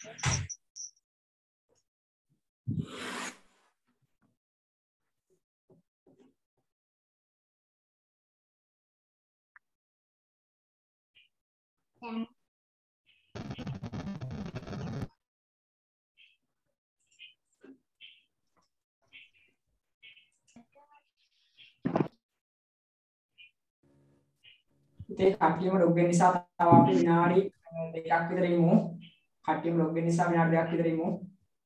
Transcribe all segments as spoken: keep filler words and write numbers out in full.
ඉතින් කට්ටියම ලොග් වෙන නිසා තව අපි විනාඩි දෙකක් විතර ඉමු. කට්ටියම ලොග් වෙන නිසා විනාඩි දෙකක් විතර ඉමු.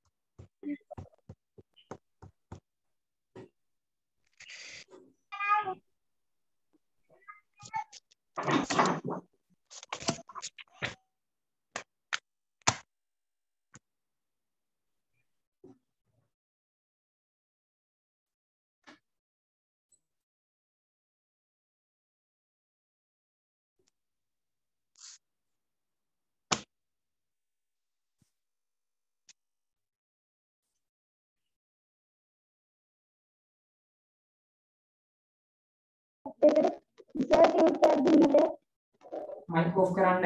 Mic off කරන්න.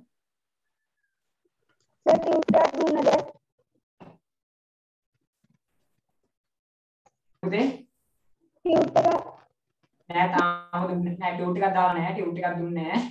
පුතේ ටියුට් එක නෑ තාම දුන්නේ නෑ ටියුට් එකක් දාලා නෑ ටියුට් එකක් දුන්නේ නෑ.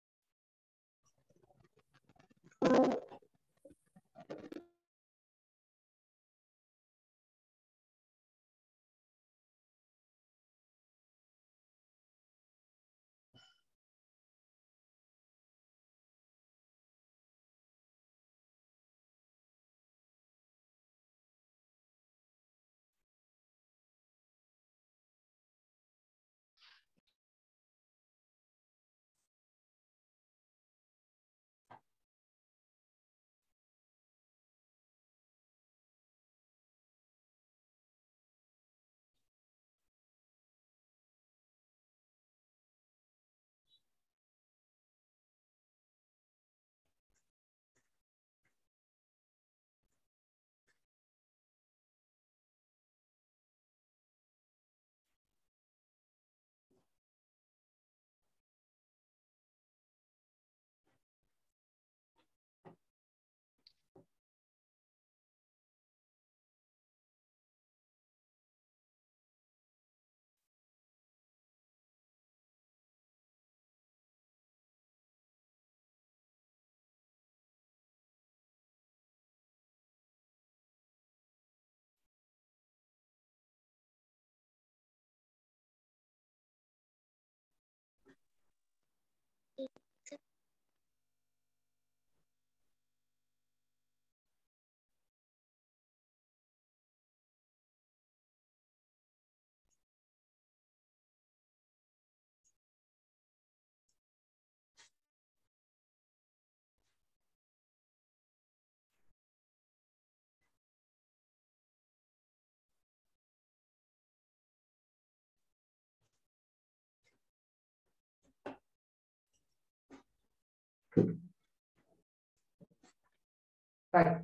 Right.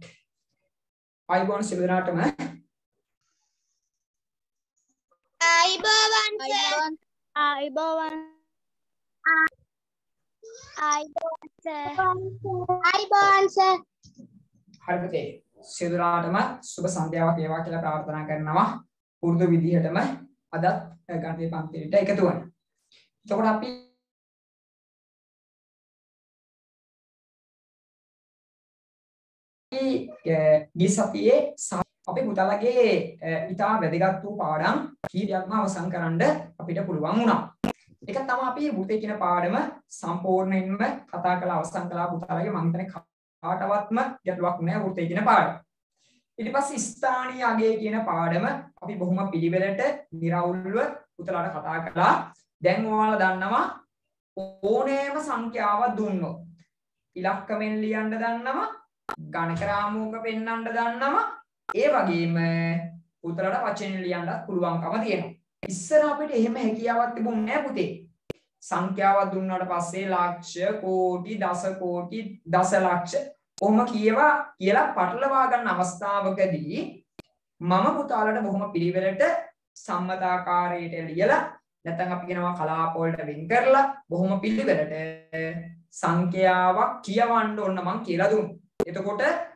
අයිබෝන් සිවුරාටම අයිබෝවන් සර් අයිබෝවන් අයිබෝවන් සර් අයිබෝවන් සර් හරි පුතේ සිවුරාටම සුබ සන්ධ්‍යාවක් වේවා කියලා ප්‍රාර්ථනා කරනවා. පුරුදු විදිහටම අදත් ගණිත පන්තියට එකතු වෙන්න. එතකොට අපි ගිය සතියේ අපේ පුතාලගේ ඉතා වැදගත් වූ පාඩම් කීපයක්ම අවසන් කරන්න අපිට පුළුවන් වුණා. ඒක තමයි අපි වෘත්තය කියන පාඩම සම්පූර්ණයෙන්ම කතා කරලා අවසන් කළා පුතාලගේ මම හිතන්නේ කාටවත්ම ගැටලුවක් නෑ වෘත්තය කියන පාඩම. ඊට පස්සේ ස්ථානීය අගය කියන පාඩම අපි බොහොම පිළිවෙලට निराවුල්ව පුතාලට කතා කළා. දැන් ඔයාලා දන්නවා ඕනෑම සංඛ්‍යාවක් දුන්නොත් ඉලක්කමෙන් ලියන්න දන්නවා ගණක රාමුවක පෙන්වන්න දන්නවා ඒ වගේම පුතලට වචන ලියන්නත් පුළුවන්කම තියෙනවා. ඉස්සර අපිට එහෙම හැකියාවක් තිබුණේ නැහැ පුතේ. සංඛ්‍යාවක් දුන්නාට පස්සේ ලක්ෂ, කෝටි, දස කෝටි, දසලක්ෂ කොහොම කියවා කියලා පටලවා ගන්න අවස්ථාවකදී මම පුතාලට බොහොම පිළිවෙලට සම්මතාකාරයට ලියලා නැත්නම් අපි කියනවා කලාප වලට වෙන් කරලා බොහොම පිළිවෙලට සංඛ්‍යාවක් කියවන්න ඕන මම කියලා දුන්නා. එතකොට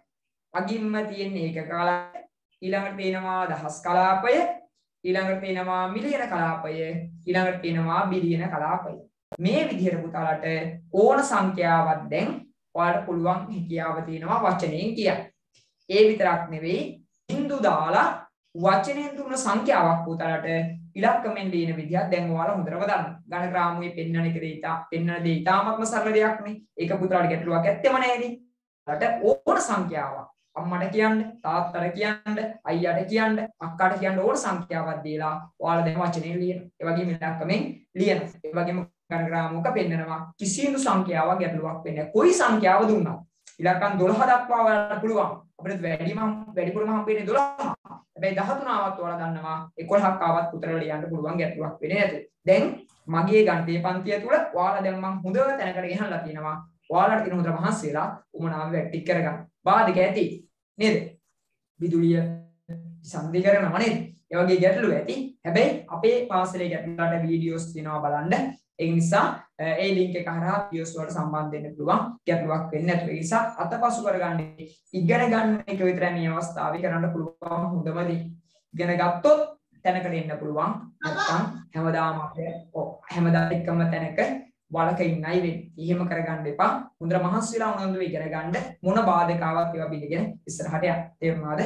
අගින්ම තියෙන ඒක කලාපය, ඊළඟට තියෙනවා දහස් කලාපය, ඊළඟට තියෙනවා මිලියන කලාපය, ඊළඟට තියෙනවා බිලියන කලාපය. මේ විදිහට පුතාලට ඕන සංඛ්‍යාවක් දැන් ඔයාලට පුළුවන් හැකියාව තියෙනවා වචනයෙන් කියන්න. ඒ විතරක් නෙවෙයි බිංදු දාලා වචනයෙන් දුන්න සංඛ්‍යාවක් පුතාලට ඉලක්කමෙන් ලියන විදිහක් දැන් ඔයාලා හොඳටම දන්නවා. ඝන ග්‍රාමුවේ පෙන්වන එක දෙයිතා පෙන්වන දේ ඉතාමත්ම සරල දෙයක් නේ. ඒක පුතාලට ගැටලුවක් ඇත්තෙම නෑනේ. ඔයාලට ඕන සංඛ්‍යාවක් අම්මට කියන්න, තාත්තට කියන්න, අයියාට කියන්න, අක්කාට කියන්න ඕන සංඛ්‍යාවක් දීලා ඔයාලා දැන් වචනේ ලියන. ඒ වගේම ඉලක්කමෙන් ලියන. ඒ වගේම ඝන ග්‍රාමුවක පෙන්නනවා කිසිදු සංඛ්‍යාවක් ගැටලුවක් වෙන්නේ නැහැ. කොයි සංඛ්‍යාව දුන්නත් ඉලක්කම් දොළහ දක්වා ඔයාලට පුළුවන්. අපිට වැඩිම වැඩිපුරම හම්බෙන්නේ දොළහ. හැබැයි දහතුන ආවත් ඔයාලා දන්නවා එකොළහක් ආවත් උතර ලියන්න පුළුවන් ගැටලුවක් වෙන්නේ නැත. දැන් මගේ ගණිතයේ පන්තිය තුල ඔයාලා දැන් මම හොඳ තැනකට ගෙනල්ලා තියෙනවා. ඔයාලට තියෙන හොඳ මහන්සි වෙලා උමනාව වැටි කරගන්න. බාධක ඇති නේද? විදුලිය සම්දි කරනවා නේද? ඒ වගේ ගැටලු ඇති. හැබැයි අපේ පාසලේ ගැටලුවට වීඩියෝස් තියෙනවා බලන්න. ඒ නිසා ඒ link එක හරහා වීඩියෝස් වලට සම්බන්ධ වෙන්න පුළුවන්. ගැටලුවක් වෙන්නේ නැතුව. ඒ නිසා අතපසු කරගන්න ඉගෙන ගන්න එක විතරයි මේ අවස්ථාවේ කරන්න පුළුවන් හොඳම දේ. ඉගෙන ගත්තොත් තැනකට එන්න පුළුවන්. නැත්නම් හැමදාම අපේ ඔව් හැමදාම එකම තැනක වලක ඉන්නයි වෙන්නේ. එහෙම කරගන්න එපා. හොඳට මහන්සි වෙලා උනන්දු වෙ ඉගෙන ගන්න මොන බාධකාවක් ඒවා පිළිගෙන ඉස්සරහට යන්න. තේරුණාද?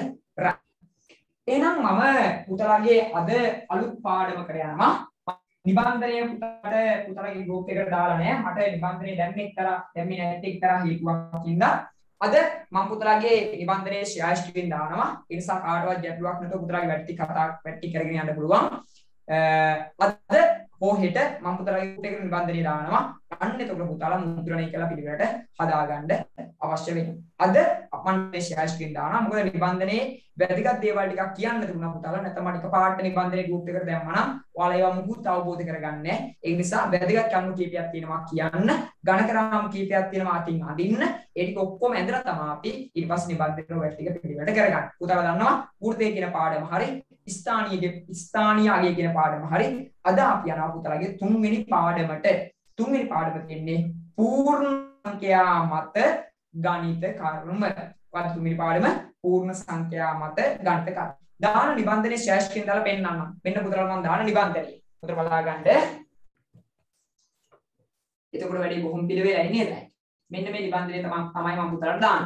එහෙනම් මම පුතලාගේ අද අලුත් පාඩමකට යනවා. නිබන්ධනය පුතාට පුතාලගේ ගෲප් එකට දාලා නැහැ. මට නිබන්ධනය දැන් එක්තරා දැම්මේ නැති එක්තරා හේතුවක් හින්දා අද මම පුතාලගේ නිබන්ධනයේ ෂෙයාර් ස්ක්‍රීන් දානවා. ඒ නිසා කාටවත් ගැටලුවක් නැතුව පුතාලගේ වැඩි කතා වැඩි කරගෙන යන්න පුළුවන්. අද හෝ හෙට මම පුතාලගේ ගෲප් එකට නිබන්ධනය දානවා. අන්න එතකොට පුතාලා මුද්‍රණය කළ පිළිවෙලට හදාගන්න අවශ්‍ය වෙනවා. අද මම මේ ෂෙයාර් ස්ක්‍රීන් දානවා. මොකද නිබන්ධනයේ වැදගත් දේවල් ටිකක් කියන්න තිබුණා පුතාලා. නැත්නම් මම එකපාරට නිබන්ධනයේ ගෲප් එකට දැම්මා නම් ඔයාලා ඒවා මුකුත් අවබෝධ කරගන්නේ නැහැ. ඒ නිසා වැදගත් කරුණු කීපයක් තියෙනවා කියන්න. ගණකරාම කීපයක් තියෙනවා අතින් අඳින්න. ඒ ටික ඔක්කොම ඇඳලා තමයි අපි ඊට පස්සේ නිබන්ධනයේ වැඩ ටික පිළිවෙලට කරගන්නේ. පුතාලා දන්නවා වෘත්තය කියන පාඩම හරි ස්ථානීය ස්ථානීය අගය කියන පාඩම හරි. අද අපි යනවා පුතාලාගේ තුන්වෙනි පාඩමට. තුන්වෙනි පාඩම තියෙන්නේ පූර්ණ සංඛ්‍යා මත ගණිත කර්ම. වත් තුන්වෙනි පාඩම පූර්ණ සංඛ්‍යා මත ගණිත කර්ම. දාන නිබන්ධනයේ ෂෙයාර් ස්ක්‍රීන් දාලා පෙන්නන්නම්. මෙන්න පුතාලා මම දාන නිබන්ධනය. පුතට බලා ගන්න. එතකොට වැඩි බොහොම පිළිවෙලයි නේද? මෙන්න මේ නිබන්ධනය තමයි තමයි මම පුතාලට දාන්නේ.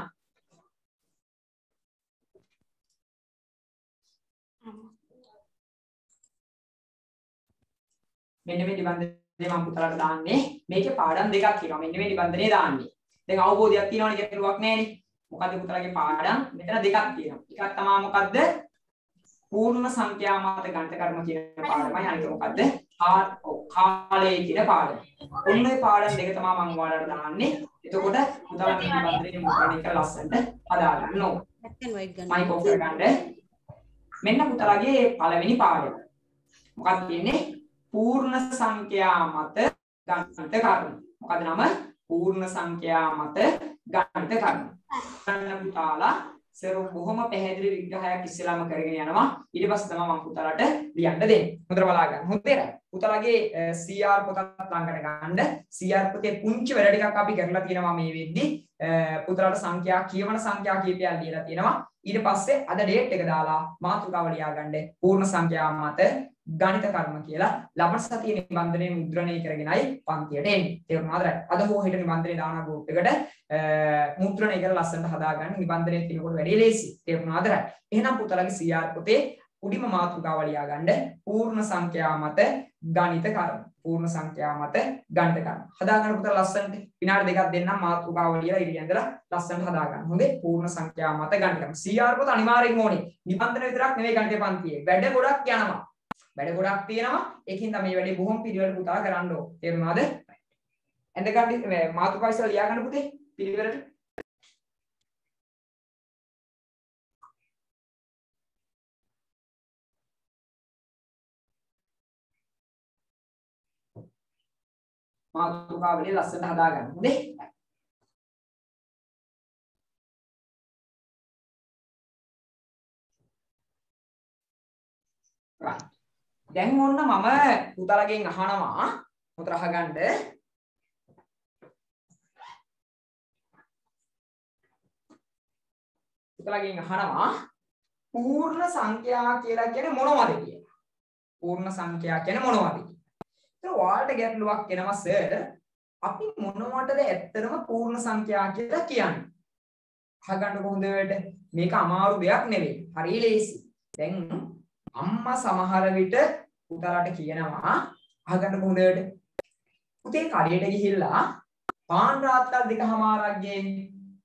මෙන්න මේ නිබන්ධනය මම පුතාලට දාන්නේ. මේකේ පාඩම් දෙකක් තියෙනවා. මෙන්න මේ නිබන්ධනය දාන්නේ. දැන් අවබෝධයක් තියෙනවනේ ගැටලුවක් නැහැනේ. මොකද්ද පුතාලගේ පාඩම්? මෙතන දෙකක් තියෙනවා. එකක් තමයි මොකද්ද? පූර්ණ සංඛ්‍යා මත ගණිත කර්ම කියන පාඩමයි. අනික මොකද්ද? කාලය කියන පාඩම. ඔන්න ඔය පාඩම් දෙක තමයි මම ඔයාලට දාන්නේ. එතකොට පුතාලා මේ නිබන්ධනයේ මුද්‍රණය කරලා ලස්සනට හදාගන්න ඕන. මයික් ඔෆ් කරගන්න. මෙන්න පුතාලගේ පළවෙනි පාඩම. මොකක්ද කියන්නේ? පූර්ණ සංඛ්‍යා මත ගණිත කර්ම. මොකද නම? පූර්ණ සංඛ්‍යා මත ගණිත කර්ම. ගන්න පුතාලා සර් බොහොම පැහැදිලි විග්‍රහයක් ඉස්සෙල්ලාම කරගෙන යනවා. ඊට පස්සේ තමයි මම පුතාලට ලියන්න දෙන්නේ. හොඳට බලා ගන්න. හොඳේද? පුතාලගේ සී ආර් පොතත් ළඟට ගන්න. සී ආර් පොතේ පුංචි වැඩ ටිකක් අපි කරලා තියෙනවා මේ වෙද්දී. පුතාලට සංඛ්‍යා කියවන සංඛ්‍යා කීපයක් දීලා තියෙනවා. ඊට පස්සේ අද ඩේට් එක දාලා මාතෘකාව ලියා ගන්න. පූර්ණ සංඛ්‍යා මත ගණිත කර්ම කියලා ලබන සතියේ නිබන්ධනයේ මුද්‍රණය කරගෙනයි පන්තියට එන්නේ. තේරුණාද? අද හෝ හෙට නිබන්ධනයේ දාන ගෲප් එකට මුද්‍රණය කරලා ලස්සනට හදාගන්න නිබන්ධනයේ තියෙනකොට වැඩි ලේසි. තේරුණාද? එහෙනම් පුතාලගේ සී ආර් පොතේ උඩිම මාතෘකාව ලියා ගන්න. පූර්ණ සංඛ්‍යා මත ගණිත කර්ම. පූර්ණ සංඛ්‍යා මත ගණිත කර්ම. හදාගන්න පුතාලා ලස්සනට විනාඩි දෙකක් දෙන්නම් මාතෘකාව ලියලා ඉරිය ඇඳලා ලස්සනට හදාගන්න. හොඳේ? පූර්ණ සංඛ්‍යා මත ගණිත කර්ම. සී ආර් පොත අනිවාර්යෙන් ඕනේ. නිබන්ධන විතරක් නෙවෙයි ගණිතේ පන්තියේ. වැඩ ගොඩක් යනවා. වැඩ ගොඩක් තියෙනවා. ඒකින් තමයි මේ වැඩේ බොහොම පිළිවෙල පුතා කරන්න ඕන. තේරුණාද? එඳ ගන්න මාතෘකාව ඉස්සලා ලියා ගන්න පුතේ පිළිවෙලට. මාතෘකාවලිය ලස්සනට හදා ගන්න. හොඳේ? right. දැන් ඔන්න මම පුතාලගෙන් අහනවා උතර අහගන්න. පුතලගෙන් අහනවා පූර්ණ සංඛ්‍යා කියලා කියන්නේ මොනවද කියලා. පූර්ණ සංඛ්‍යා කියන්නේ මොනවද කියලා. ඒතර ඔයාලට ගැටලුවක් එනවා සර් අපි මොනවටද ඇත්තටම පූර්ණ සංඛ්‍යා කියලා කියන්නේ? අහගන්න කොහොමද මේක අමාරු දෙයක් නෙවෙයි. හරි ලේසි. දැන් අම්මා සමහර විට පුතාලට කියනවා අහගන්න කොහොමද? පුතේ කඩේට ගිහිල්ලා පාන් රාත්තල් දෙකමාරක් ගේන්න.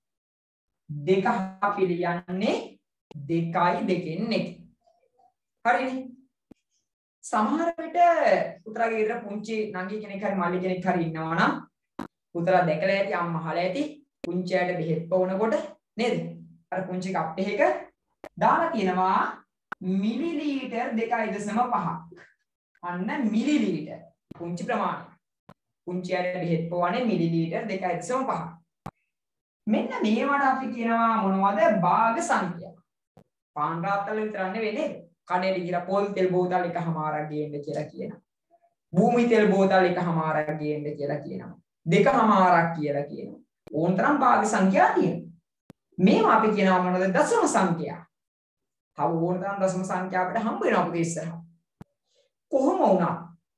දෙක පිළියන්නේ දෙකයි දෙකෙන් එක. හරිනේ. සමහර විට පුතාගේ ඉර පුංචි නංගි කෙනෙක් හරි මල්ලි කෙනෙක් හරි ඉන්නවා නම් පුතාලා දැකලා ඇති අම්මා අහලා ඇති පුංචියට බෙහෙත් පොවනකොට නේද? අර පුංචි කප් එකක දාලා තියෙනවා මිලිලීටර් දෙකයි දශම පහ. අන්න මිලිලීටර් පුංචි ප්‍රමාණය. පුංචියට බෙහෙත් පොවන්නේ මිලිලීටර් දෙකයි දශම පහ. මෙන්න මේවට අපි කියනවා මොනවද? භාග සංඛ්‍යා. පාන් රාත්තල් විතරක් නෙවෙයි නේද? කඩේට ගිහලා පොල් තෙල් බෝතල් එකමාරක් ගේන්න කියලා කියනවා. භූමි තෙල් බෝතල් එකමාරක් ගේන්න කියලා කියනවා. දෙකමාරක් කියලා කියනවා. ඕනතරම් භාග සංඛ්‍යා තියෙනවා. මේවා අපි කියනවා මොනවද? දශම සංඛ්‍යා. තව ඕනතරම් දශම සංඛ්‍යා අපිට හම්බ වෙනවා පුතේ ඉස්සරහ. කොහොම වුණත්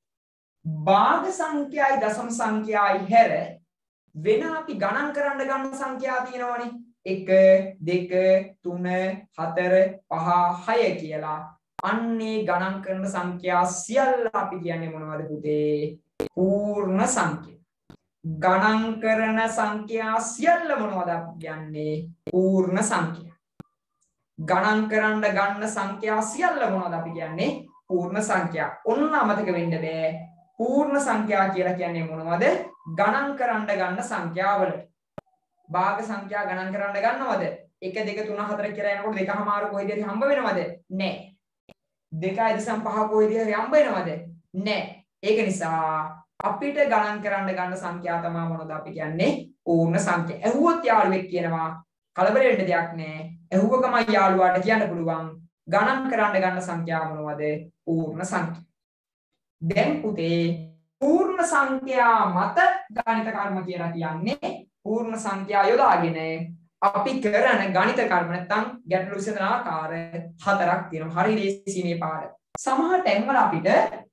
භාග සංඛ්‍යායි දශම සංඛ්‍යායි හැර වෙන අපි ගණන් කරන්න ගන්න සංඛ්‍යා තියෙනවනේ. එක දෙක තුන හතර පහ හය කියලා. අන්නේ ගණන් කරන සංඛ්‍යා සියල්ල අපි කියන්නේ මොනවද පුතේ? පූර්ණ සංඛ්‍යා. ගණන් කරන සංඛ්‍යා සියල්ල මොනවද අපි කියන්නේ? පූර්ණ සංඛ්‍යා. ගණන් කරන්න ගන්න සංඛ්‍යා සියල්ල මොනවද අපි කියන්නේ? පූර්ණ සංඛ්‍යා. ඔන්න අමතක වෙන්න බෑ. පූර්ණ සංඛ්‍යා කියලා කියන්නේ මොනවද? ගණන් කරන්න ගන්න සංඛ්‍යාවලට. භාග සංඛ්‍යා ගණන් කරන්න ගන්නවද? එක දෙක තුන හතර කියලා යනකොට දෙකමාරු කොයිද හරි හම්බ වෙනවද? නෑ. දෙකයි දශම පහ කොයිද හරි හම්බ වෙනවද? නෑ. ඒක නිසා අපිට ගණන් කරන්න ගන්න සංඛ්‍යා තමයි මොනවද අපි කියන්නේ? පූර්ණ සංඛ්‍යා. ඇහුවොත් යාළුවෙක් කියනවා කලබල වෙන්න දෙයක් නෑ. ඇහුවකම යාළුවාට කියන්න පුළුවන් ගණන් කරන්න ගන්න සංඛ්‍යා මොනවද? පූර්ණ සංඛ්‍යා. දැන් පුතේ පූර්ණ සංඛ්‍යා මත ගණිත කර්ම කියලා කියන්නේ පූර්ණ සංඛ්‍යා යොදාගෙන අපි කරන ගණිත කර්ම නැත්නම් ගැටලු විසඳන ආකාර හතරක් තියෙනවා. හරි ලේසි මේ පාඩම. සමහර තැන්වල අපිට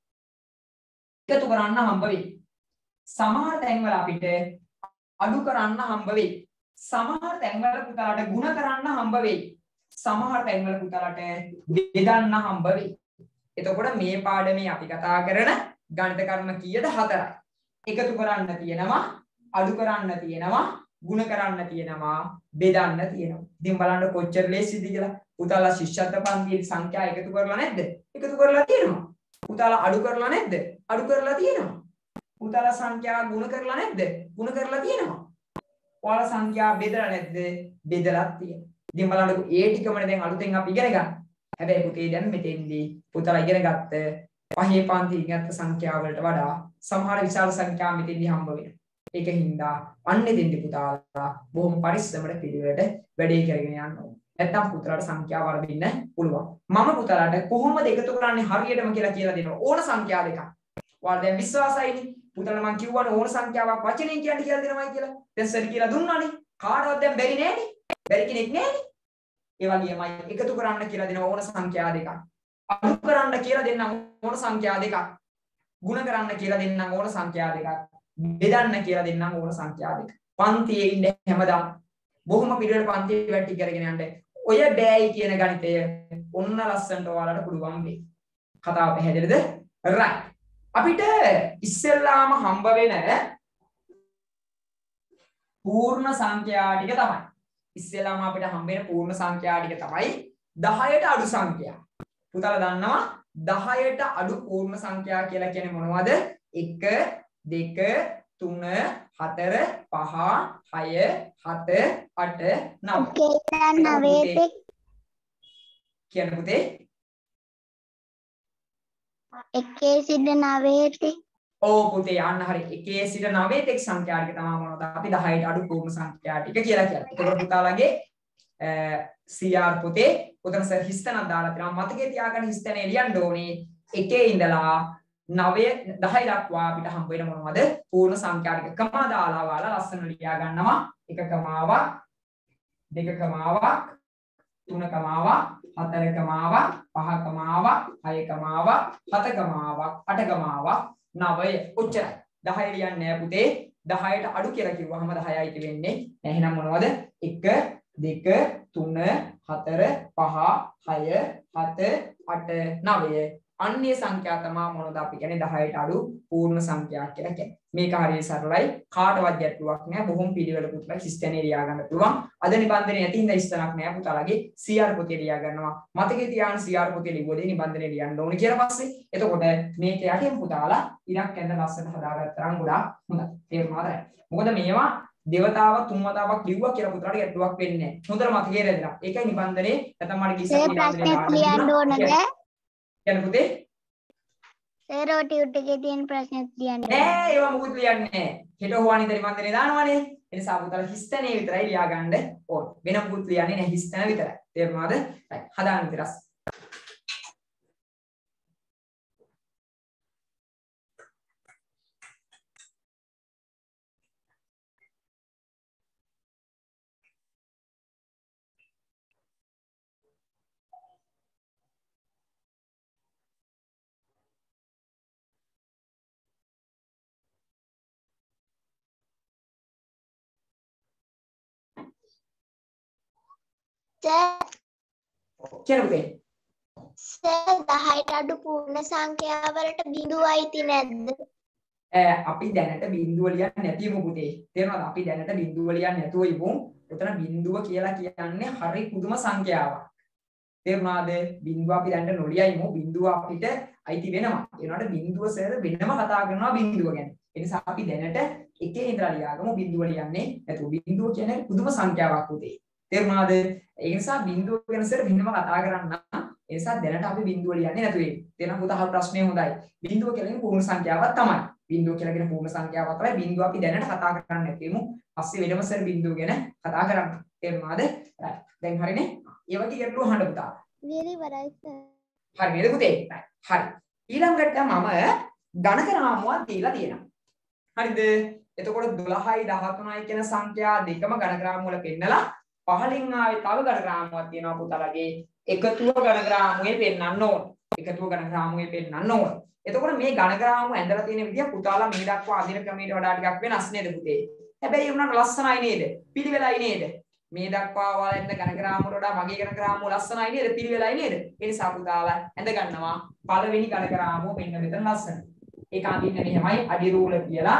එකතු කරන්න හම්බ වෙයි. සමහර තැන්වල අපිට අඩු කරන්න හම්බ වෙයි. සමහර තැන්වල පුතාලට ಗುಣ කරන්න හම්බ වෙයි. සමහර තැන්වල පුතාලට බෙදන්න හම්බ වෙයි. එතකොට මේ පාඩමේ අපි කතා කරන ගණිත කර්ම කීයද? හතරයි. එකතු කරන්න තියෙනවා, අඩු කරන්න තියෙනවා, ಗುಣ කරන්න තියෙනවා, බෙදන්න තියෙනවා. ඉතින් බලන්න කොච්චර ලේසිද කියලා. පුතාලා ශිෂ්‍යත්ව පන්තියේ සංඛ්‍යා එකතු කරලා නැද්ද? එකතු කරලා තියෙනවා. පුතාලා අඩු කරලා නැද්ද? අඩු කරලා තියෙනවා. පුතාලා සංඛ්‍යා ගුණ කරලා නැද්ද? ගුණ කරලා තියෙනවා. ඔයාලා සංඛ්‍යා බෙදලා නැද්ද? බෙදලා තියෙනවා. ඉතින් බලන්නකො ඒ ටිකමනේ දැන් අලුතෙන් අපි ඉගෙන ගන්න. හැබැයි පුතේ දැන් මෙතෙන්දී පුතාලා ඉගෙන ගත්ත පහේ පන්තියේ ඉගෙන ගත්ත සංඛ්‍යා වලට වඩා සමහර විශාල සංඛ්‍යා මෙතෙන්දී හම්බ වෙනවා. ඒකින්ද අන්නේ දෙන්නේ පුතාලා බොහොම පරිස්සමට පිළිවෙලට වැඩේ කරගෙන යන්න ඕනේ. නැත්නම් පුතාලාට සංඛ්‍යා වර්ධින්න පුළුවන්. මම පුතාලාට කොහොමද එකතු කරන්නේ හරියටම කියලා කියලා දෙනවා. ඕන සංඛ්‍යා දෙකක්. ඔයාලා දැන් විශ්වාසයිනේ. පුතාලා මම කිව්වනේ ඕන සංඛ්‍යාවක් වචනෙන් කියන්නේ කියලා දෙනවයි කියලා. දැන් සර් කියලා දුන්නානේ. කාටවත් දැන් බැරි නෑනේ. බැරි කෙනෙක් නෑනේ. ඒ වගේමයි එකතු කරන්න කියලා දෙන ඕන සංඛ්‍යා දෙකක්. අඩු කරන්න කියලා දෙන්න ඕන සංඛ්‍යා දෙකක්. ಗುಣ කරන්න කියලා දෙන්න ඕන සංඛ්‍යා දෙකක්. බෙදන්න කියලා දෙන්නම් ඕන සංඛ්‍යා දෙක. පන්තියේ ඉන්න හැමදාම බොහොම පිළිවෙල පන්තියේ වැටි කරගෙන යන්න. ඔය බෑයි කියන ගණිතය ඔන්න ලස්සනට ඔයාලට පුළුවන් වෙයි. කතාව පැහැදිලිද? right. අපිට ඉස්සෙල්ලාම හම්බ වෙන පූර්ණ සංඛ්‍යා ටික තමයි. ඉස්සෙල්ලාම අපිට හම්බ වෙන පූර්ණ සංඛ්‍යා ටික තමයි දහයට අඩු සංඛ්‍යා. පුතාලා දන්නවා දහයට අඩු පූර්ණ සංඛ්‍යා කියලා කියන්නේ මොනවද? එක දෙක තුන හතර පහ හය හත අට නව. කියන පුතේ එකේ සිට නවයට. ඔව් පුතේ යන්න හරි. එකේ සිට නවයට එක් සංඛ්‍යා ටික තමයි මොනවද? අපි දහයට අඩු පූර්ණ සංඛ්‍යා ටික කියලා කියන්නේ. ඒකවල පුතාලගේ සී ආර් පුතේ උදන සර් හිස්තනක් දාලා තියෙනවා. මතකේ තියාගන්න හිස්තනේ ලියන්න ඕනේ. එකේ ඉඳලා නවය දහය දක්වා අපිට හම්බ වෙන මොනවද? පූර්ණ සංඛ්‍යා ටික කමා දාලා වාලා ලස්සන ලියා ගන්නවා. එක කමාවක්, දෙක කමාවක්, තුනකම ආවා, හතරකම ආවා, පහකම ආවා, හයකම ආවා, හතකම ආවා, අටකම ආවා, නවය. ඔච්චරයි. දහය ලියන්නේ නැහැ පුතේ. දහයට අඩු කියලා කිව්වහම දහයයි වෙන්නේ. එහෙනම් මොනවද? එක, දෙක, තුන, හතර, පහ, හය, හත, අට, නවය. අන්‍ය සංඛ්‍යා තමයි මොනවද අපි කියන්නේ දහයට අඩු පූර්ණ සංඛ්‍යාවක් කියලා කියන්නේ. මේක හරිය සරලයි. කාටවත් ගැටලුවක් නෑ. බොහොම පිළිවෙලකුත් හිස්ටනේ ලියා ගන්න පුළුවන්. අද නිබන්ධනේ නැති හින්දා ඉස්සරක් නෑ පුතාලගේ සී ආර් පොතේ ලියා ගන්නවා. මතකේ තියාගන්න සී ආර් පොතේ ලිව්වදී නිබන්ධනේ ලියන්න ඕනේ කියලා පස්සේ. එතකොට මේක යටින් පුතාලා ඉරක් ඇඳ ලස්සන හදාගත්තරම් ගොඩාක් හොඳයි. තේරුණාද? මොකද මේවා දේවතාව තුන් වතාවක් ලිව්වා කියලා පුතාලට ගැටලුවක් වෙන්නේ නෑ. හොඳට මතකේ රැඳිලා. ඒකයි නිබන්ධනේ නැත්නම් මට කිසිම ප්‍රශ්නයක් ලියන්න ඕනද? කියන්න පුතේ සර් ටියුට් එකේ තියෙන ප්‍රශ්නත් ලියන්න නෑ ඒවා මොකුත් ලියන්නේ නෑ හෙට හොවන්නේ නිබන්ධනේ දානවනේ ඒ නිසා පුතාලා හිස්තනේ විතරයි ලියා ගන්න ඕන වෙන මොකුත් ලියන්නේ නෑ හිස්තන විතරයි තේරුණාද හදාන්න විතරස් සර් සර් දහයට අඩු පූර්ණ සංඛ්‍යාවලට බිඳුව අයිති නැද්ද? අපි දැනට බිඳුව ලියන්නේ නැතිවමු පුතේ. තේරෙනවද? අපි දැනට බිඳුව ලියන්නේ නැතුව ඉමු. එතන බිඳුව කියලා කියන්නේ හරි පුදුම සංඛ්‍යාවක්. තේරුණාද? බිඳුව අපි දැනට නොලියයිමු. බිඳුව අපිට අයිති වෙනවා. ඒ වුණාට බිඳුව සර් වෙනම කතා කරනවා බිඳුව ගැන. ඒ නිසා අපි දැනට එකේ ඉඳලා ලියාගමු බිඳුව ලියන්නේ නැතුව. බිඳුව කියන්නේ පුදුම සංඛ්‍යාවක් පුතේ. තේරුණාද? ඒ නිසා බිඳුව ගැන සර් වෙනම කතා කරන්න. ඒ නිසා දැනට අපි බිඳුව ලියන්නේ නැතුව ඉන්නේ. තේරෙනවද? පුතා ප්‍රශ්නේ හොඳයි. බිඳුව කියන්නේ පූර්ණ සංඛ්‍යාවක් තමයි. බිඳුව කියලා කියන පූර්ණ සංඛ්‍යාවක් තමයි. බිඳුව අපි දැනට කතා කරන්නේ නැතිවෙමු. පස්සේ වෙනම සර් බිඳුව ගැන කතා කරන්න. තේරුණාද? දැන් හරිනේ. ඒ වගේ ගැටලුව අහන්න පුතා. really වරයි සර්. හරි නේද පුතේ? හරි. ඊළඟට මම ගණක රාමුවක් දීලා තියෙනවා. හරිද? එතකොට දොළහයි දහතුනයි කියන සංඛ්‍යා දෙකම ගණක රාමුව වල පෙන්නලා පහලින් ආවේ තව ගණක රාමුවක් තියෙනවා පුතාලගේ. එකතුව ගණක රාමුවේ පෙන්නන්න ඕන. එකතුව ගණක රාමුවේ පෙන්නන්න ඕන. එතකොට මේ ගණක රාමුව ඇඳලා තියෙන විදිය පුතාලා මේ දක්වා අදින ක්‍රමයට වඩා ටිකක් වෙනස් නේද පුතේ? හැබැයි ඒ වුණාට ලස්සනයි නේද? පිළිවෙලයි නේද? මේ දක්වා ඔයාලා ඇඳ ගණක රාමුවට වඩා මගේ ගණක රාමුව ලස්සනයි නේද? පිළිවෙලයි නේද? ඒ නිසා පුතාලා ඇඳ ගන්නවා පළවෙනි ගණක රාමුව මෙන්න මෙතන ලස්සන. ඒක අඳින්නේ මෙහෙමයි අඩි රූල කියලා.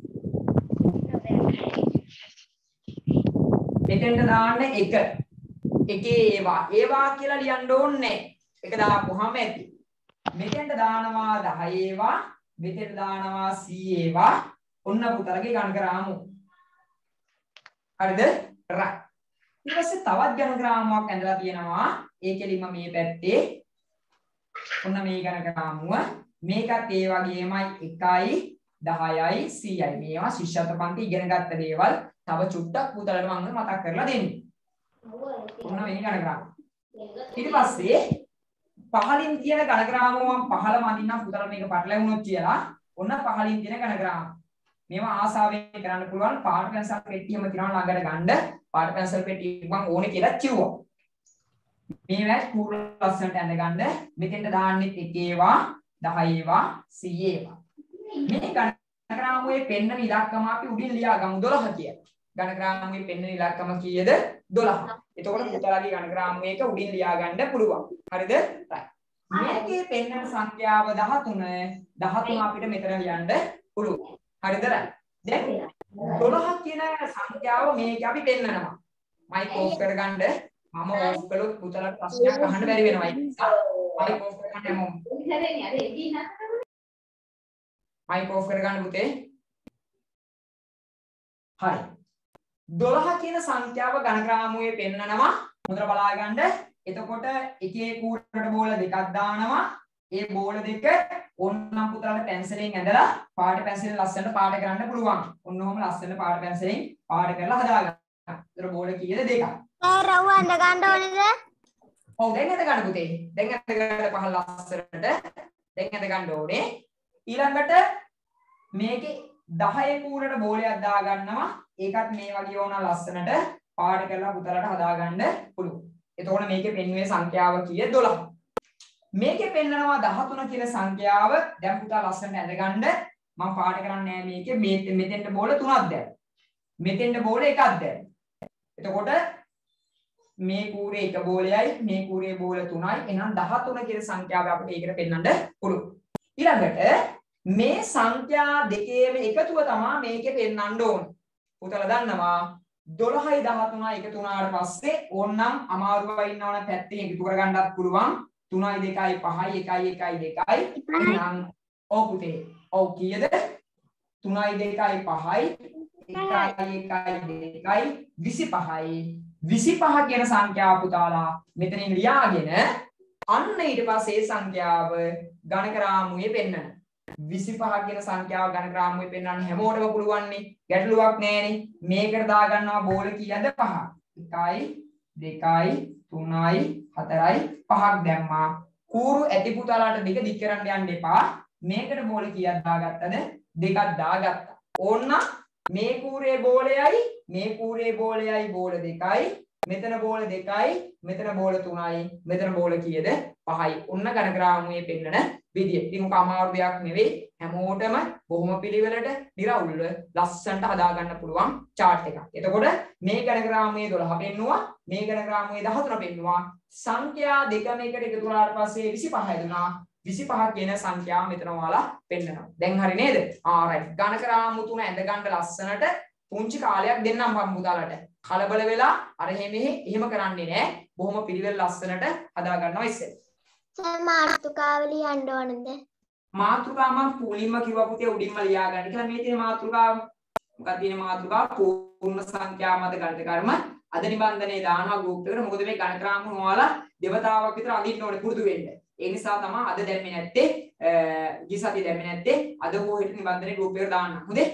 මෙතෙන්ට දාන්න එක. එකේ ඒවා. ඒවා කියලා ලියන්න ඕනේ. එක දාපුවාම ඇති. මෙතෙන්ට දානවා දහ ඒවා. මෙතෙන්ට දානවා සී ඒවා. ඔන්න පුතාලගේ ගණක රාමුව. හරිද? රා. ඊට පස්සේ තවත් ගණක රාමුවක් ඇඳලා තියෙනවා. ඒකෙලින්ම මේ පැත්තේ ඔන්න මේ ගණක රාමුව. මේකත් ඒ වගේමයි එකයි දහයයි සීයයි. මේවා ශිෂ්‍යත්ව පන්ති ඉගෙන ගත්ත දේවල්. තව චුට්ටක් පුතාලට මම මතක් කරලා දෙන්නේ. ඔන්න මේ ගණක රාමුව. ඊට පස්සේ පහලින් තියෙන ගණක රාමුව මම පහලම අඳින්නම් පුතාලා මේක පටලැවුණොත් කියලා. ඔන්න පහලින් තියෙන ගණක රාමුව. මේවා ආසාවෙන් කරන්න පුළුවන් පාට පැන්සල් පෙට්ටියම තියනවා ළඟට ගන්න. පාට පැන්සල් පෙට්ටිය මම ඕනේ කියලා කිව්වා. මේවා පූර්ණ ලස්සනට ඇඳ ගන්න. මෙතෙන්ට දාන්නෙත් එකේවා දහ ඒවා සී ඒවා. මේ ගණක රාමුවේ පෙන්නන ඉලක්කම අපි උඩින් ලියා ගමු දොළහ කියලා. ගණක රාමුවේ පෙන්නන ඉලක්කම කීයද? දොළහ. එතකොට පුතාලාගේ ගණක රාමුවේක උඩින් ලියා ගන්න පුළුවන්. හරිද? මේකේ පෙන්නන සංඛ්‍යාව දහතුන. දහතුන අපිට මෙතන ලියන්න පුළුවන්. හරිද? දැන් දොළහ කියන සංඛ්‍යාව මේක අපි පෙන්නනවා. මයික් ඕෆ් කරගන්න. මම ඕෆ් කළොත් පුතාලාට ප්‍රශ්නයක් අහන්න බැරි වෙනවා. ඒ නිසා මයික් ඕෆ් කරගන්න යමු. ඉතින් අර එදී නතරනේ. මයික් ඕෆ් කරගන්න පුතේ. හරි. දොළහ කියන සංඛ්‍යාව ගණක රාමුවේ පෙන්නනවා. හොඳට බලා ගන්න. එතකොට එකේ කූරට බෝල දෙකක් දානවා. ඒ බෝල දෙක ඕන්නම් පුතාලට පැන්සලෙන් ඇඳලා පාට පැන්සලෙන් ලස්සනට පාට කරන්න පුළුවන්. ඔන්න ඔහම ලස්සනට පාට පැන්සලෙන් පාට කරලා හදා ගන්න. ඒතර බෝල කීයද දෙකක්. සර් රවුව අඳ ගන්න ඕනේද? ඔව් දැන් ඇඳ ගන්න පුතේ. දැන් ඇඳ ගන්න පහළ ලස්සනට. දැන් ඇඳ ගන්න ඕනේ. ඊළඟට මේකේ දහය කූරට බෝලයක් දා ගන්නවා. ඒකත් මේ වගේ ඕන ලස්සනට පාට කරලා පුතාලට හදා ගන්න පුළුවන්. එතකොට මේකේ පෙන්වන්නේ සංඛ්‍යාව කීයද? දොළහ. මේකේ පෙන්නනවා දහතුන කියන සංඛ්‍යාව. දැන් පුතා ලස්සනට ඇඳගන්න. මම පාඩේ කරන්නේ නැහැ මේකේ. මේ මෙතෙන්ට බෝල තුනක් දැන්. මෙතෙන්ට බෝල එකක් දැන්. එතකොට මේ කූරේ එක බෝලයයි මේ කූරේ බෝල තුනයි. එහෙනම් දහතුන කියන සංඛ්‍යාව අපිට ඒකට පෙන්වන්න පුළුවන්. ඊළඟට මේ සංඛ්‍යා දෙකේම එකතුව තමයි මේකේ පෙන්වන්න ඕනේ. පුතලා දන්නවා දොළහයි දහතුනයි එකතු වුණාට පස්සේ ඕන්නම් අමාරුව ඉන්නවනම් පැත්තෙන් එකතු කරගන්නත් පුළුවන්. තුනයි දෙකයි පහයි එකයි එකයි දෙකයි. එහෙනම් ඔව් පුතේ. ඔව් කීයද? තුනයි දෙකයි පහයි එකයි එකයි දෙකයි විසිපහයි. විසිපහ කියන සංඛ්‍යාව පුතාලා මෙතනින් ලියාගෙන අන්න ඊට පස්සේ සංඛ්‍යාව ගණක රාමුවේ පෙන්නන. විසිපහ කියන සංඛ්‍යාව ගණක රාමුවේ පෙන්වන්න හැමෝටම පුළුවන් නේ. ගැටලුවක් නැහැනේ. මේකට දාගන්නවා බෝල කීයද? පහ. එකයි දෙකයි තුනයි හතරයි පහක් දැම්මා. කූරු ඇති පුතාලාට දෙක දික් කරන්න යන්න එපා. මේකට බෝල කීයක් දාගත්තද? දෙකක් දාගත්තා. ඕන්න මේ කූරේ බෝලයයි මේ කූරේ බෝලයයි බෝල දෙකයි. මෙතන බෝල දෙකයි මෙතන බෝල තුනයි. මෙතන බෝල කීයද? පහයි. ඔන්න ගණක රාමුවේ පෙන්නන විදිය. ඉතින් මොක අමාරු දෙයක් නෙවෙයි. හැමෝටම බොහොම පිළිවෙලට නිරවුල්ව ලස්සනට හදා ගන්න පුළුවන් chart එකක්. එතකොට මේ ගණක රාමුවේ දොළහ පෙන්නුවා. මේ ගණක රාමුවේ දහතුන පෙන්නුවා. සංඛ්‍යා දෙකම එකට එකතු වුණාට පස්සේ විසිපහ හැදුනා. විසිපහ කියන සංඛ්‍යාව මෙතන ඔයාලා පෙන්නනවා. දැන් හරි නේද? ආ රයිට්. ගණක රාමු තුන ඇඳ ගන්න ලස්සනට පුංචි කාලයක් දෙන්නම් පම්පුතාලට. කලබල වෙලා අර එහෙම එහෙම කරන්නේ නැහැ. බොහොම පිළිවෙල ලස්සනට හදා ගන්නවා ඉස්සෙල්. සර් මාතෘකාව ලියන්න ඕනද? මාතෘකාව මම පූලින්ම කිව්වා පුතේ උඩින්ම ලියා ගන්න කියලා. මේ තියෙන මාතෘකාව මොකක්ද තියෙන මාතෘකාව? පූර්ණ සංඛ්‍යා මත ගණිත කර්ම අද නිබන්ධනේ දානවා ගෲප් එකට. මොකද මේ ගණක රාමු ඔයාලා දෙවතාවක් විතර අඳින්න ඕනේ පුරුදු වෙන්න. ඒ නිසා තමයි අද දැම්මේ නැත්තේ ගිය සතියේ දැම්මේ නැත්තේ අද කොහෙට නිබන්ධනේ ගෲප් එකට දාන්න. හොඳේ?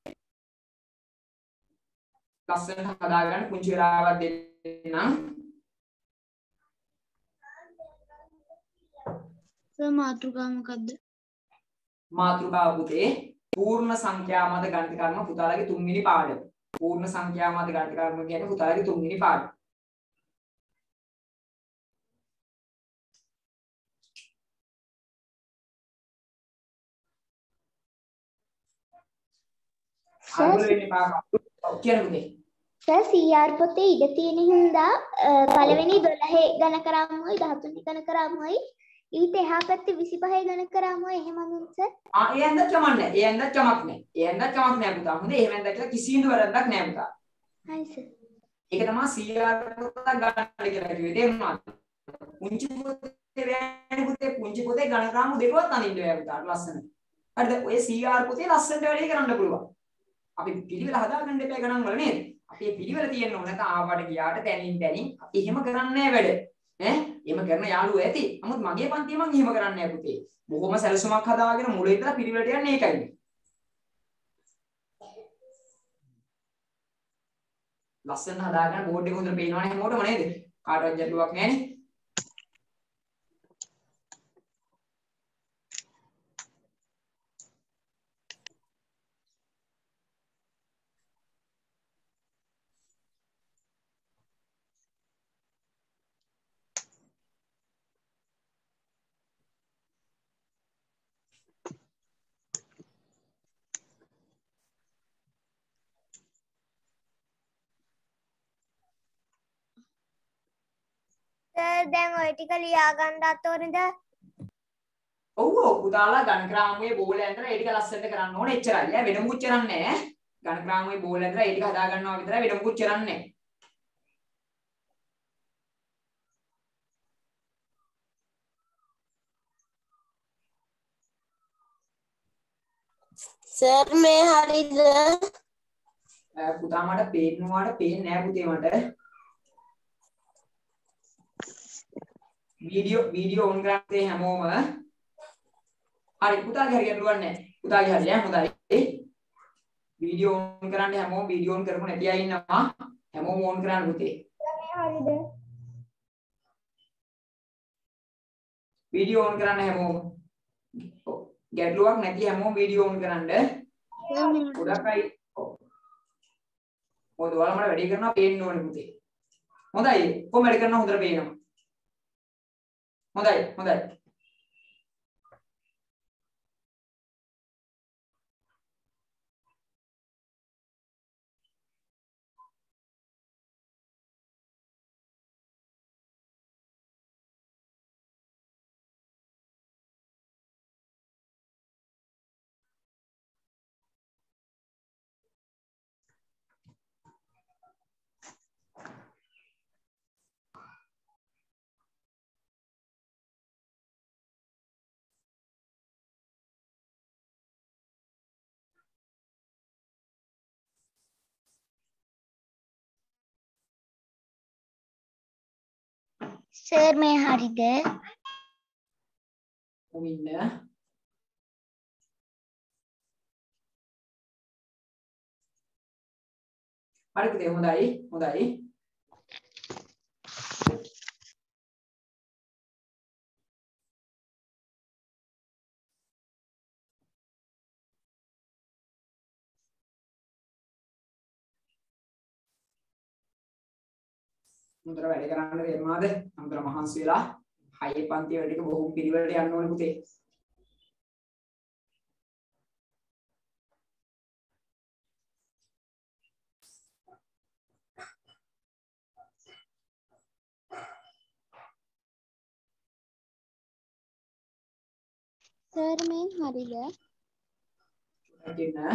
ලස්සනට හදාගන්න පුංචි වෙලාවක් දෙන්නම්. සර් මාතෘකාව මොකද්ද? මාතෘකාව පුතේ පූර්ණ සංඛ්‍යා මත ගණිත කර්ම පුතාලගේ තුන්වෙනි පාඩම. පූර්ණ සංඛ්‍යා මත ගණිත කර්ම කියන්නේ පුතාලගේ තුන්වෙනි පාඩම. අනුල වෙන්නේ පාඩම. කියන්නේ සර් සී ආර් පොතේ ඉඩ තියෙන හින්දා පළවෙනි දොළහේ ගණක රාමුවයි දහතුනේ ගණක රාමුවයි ඊට එහා පැත්තේ විසිපහේ ගණක රාමුවයි එහෙම අඳින්න සර්. ආ ඒ ඇඳක් කමක් නැහැ. ඒ ඇඳක් කමක් නැහැ. ඒ ඇඳක් කමක් නැහැ පුතා. හොඳේ එහෙම ඇඳක් කියලා කිසිඳු වැරද්දක් නැහැ පුතා. හරි සර්. ඒක තමයි සී ආර් පොත ගන්න කියලා කිව්වේ. තේරුණාද? පුංචි පොතේ වැන්නේ පුතේ පුංචි පොතේ ගණක රාමු දෙකවත් අඳින්න බෑ පුතා. ලස්සන. හරිද? ඔය සී ආර් පොතේ ලස්සනට වැඩේ කරන්න පුළුවන්. අපි පිළිවෙල හදාගන්න එපා ගණන් වල නේද? අපි පිළිවෙල තියෙන්න ඕන නැත්නම් ආවට ගියාට තැනින් තැනින් අපි එහෙම කරන්නේ නැහැ වැඩ. ඈ එහෙම කරන යාළුවෝ ඇති. නමුත් මගේ පන්තිය මම එහෙම කරන්නේ නැහැ පුතේ. බොහොම සැලසුමක් හදාගෙන මුල ඉඳලා පිළිවෙලට යන්නේ ඒකයි. ලස්සන හදාගන්න බෝඩ් එක හොඳට පේනවනේ හැමෝටම නේද? කාටවත් ගැටලුවක් නැහැනේ. සර් දැන් ඔය ටික ලියා ගන්නත් ඕනේද? ඔව් ඔව් පුතාලා ගණක රාමුවේ බෝල ඇඳලා ඒ ටික ලස්සනට කරන්න ඕනේ එච්චරයි. ඈ වෙන මොකුත් කරන්නේ නැහැ. ගණක රාමුවේ බෝල ඇඳලා ඒ ටික හදා ගන්නවා විතරයි වෙන මොකුත් කරන්නේ නැහැ. සර් මේ හරිද? පුතා මට පේන්නවාට පේන්නේ නැහැ පුතේ මට. වීඩියෝ වීඩියෝ ඔන් කරන්නේ හැමෝම. හරි පුතාගේ හරියට දුවන්නේ නැහැ. පුතාගේ හරිය හොඳයි. වීඩියෝ ඔන් කරන්න හැමෝම වීඩියෝ ඔන් කරපො නැති අය ඉන්නවා. හැමෝම ඔන් කරන්න පුතේ. හරිද? වීඩියෝ ඔන් කරන්න හැමෝම. ගැටලුවක් නැති හැමෝම වීඩියෝ ඔන් කරන්න. ගොඩක් අය ඔව්. මොකද ඔයාලා මට වැඩි කරනවා පේන්න ඕනේ පුතේ. හොඳයි. කොහොම වැඩ කරනවා හොඳට පේනවා. හොඳයි හොඳයි. සර් මේ හරිද? කොමින්න. හරි පුතේ හොඳයි හොඳයි. මුදර වැඩ කරන්න තේරුණාද? මුදර මහන්සි වෙලා හයේ පන්ති වල ටික බොහොම පිළිවෙලට යන්න ඕනේ පුතේ. සර් මේ හරිද? දෙන්න.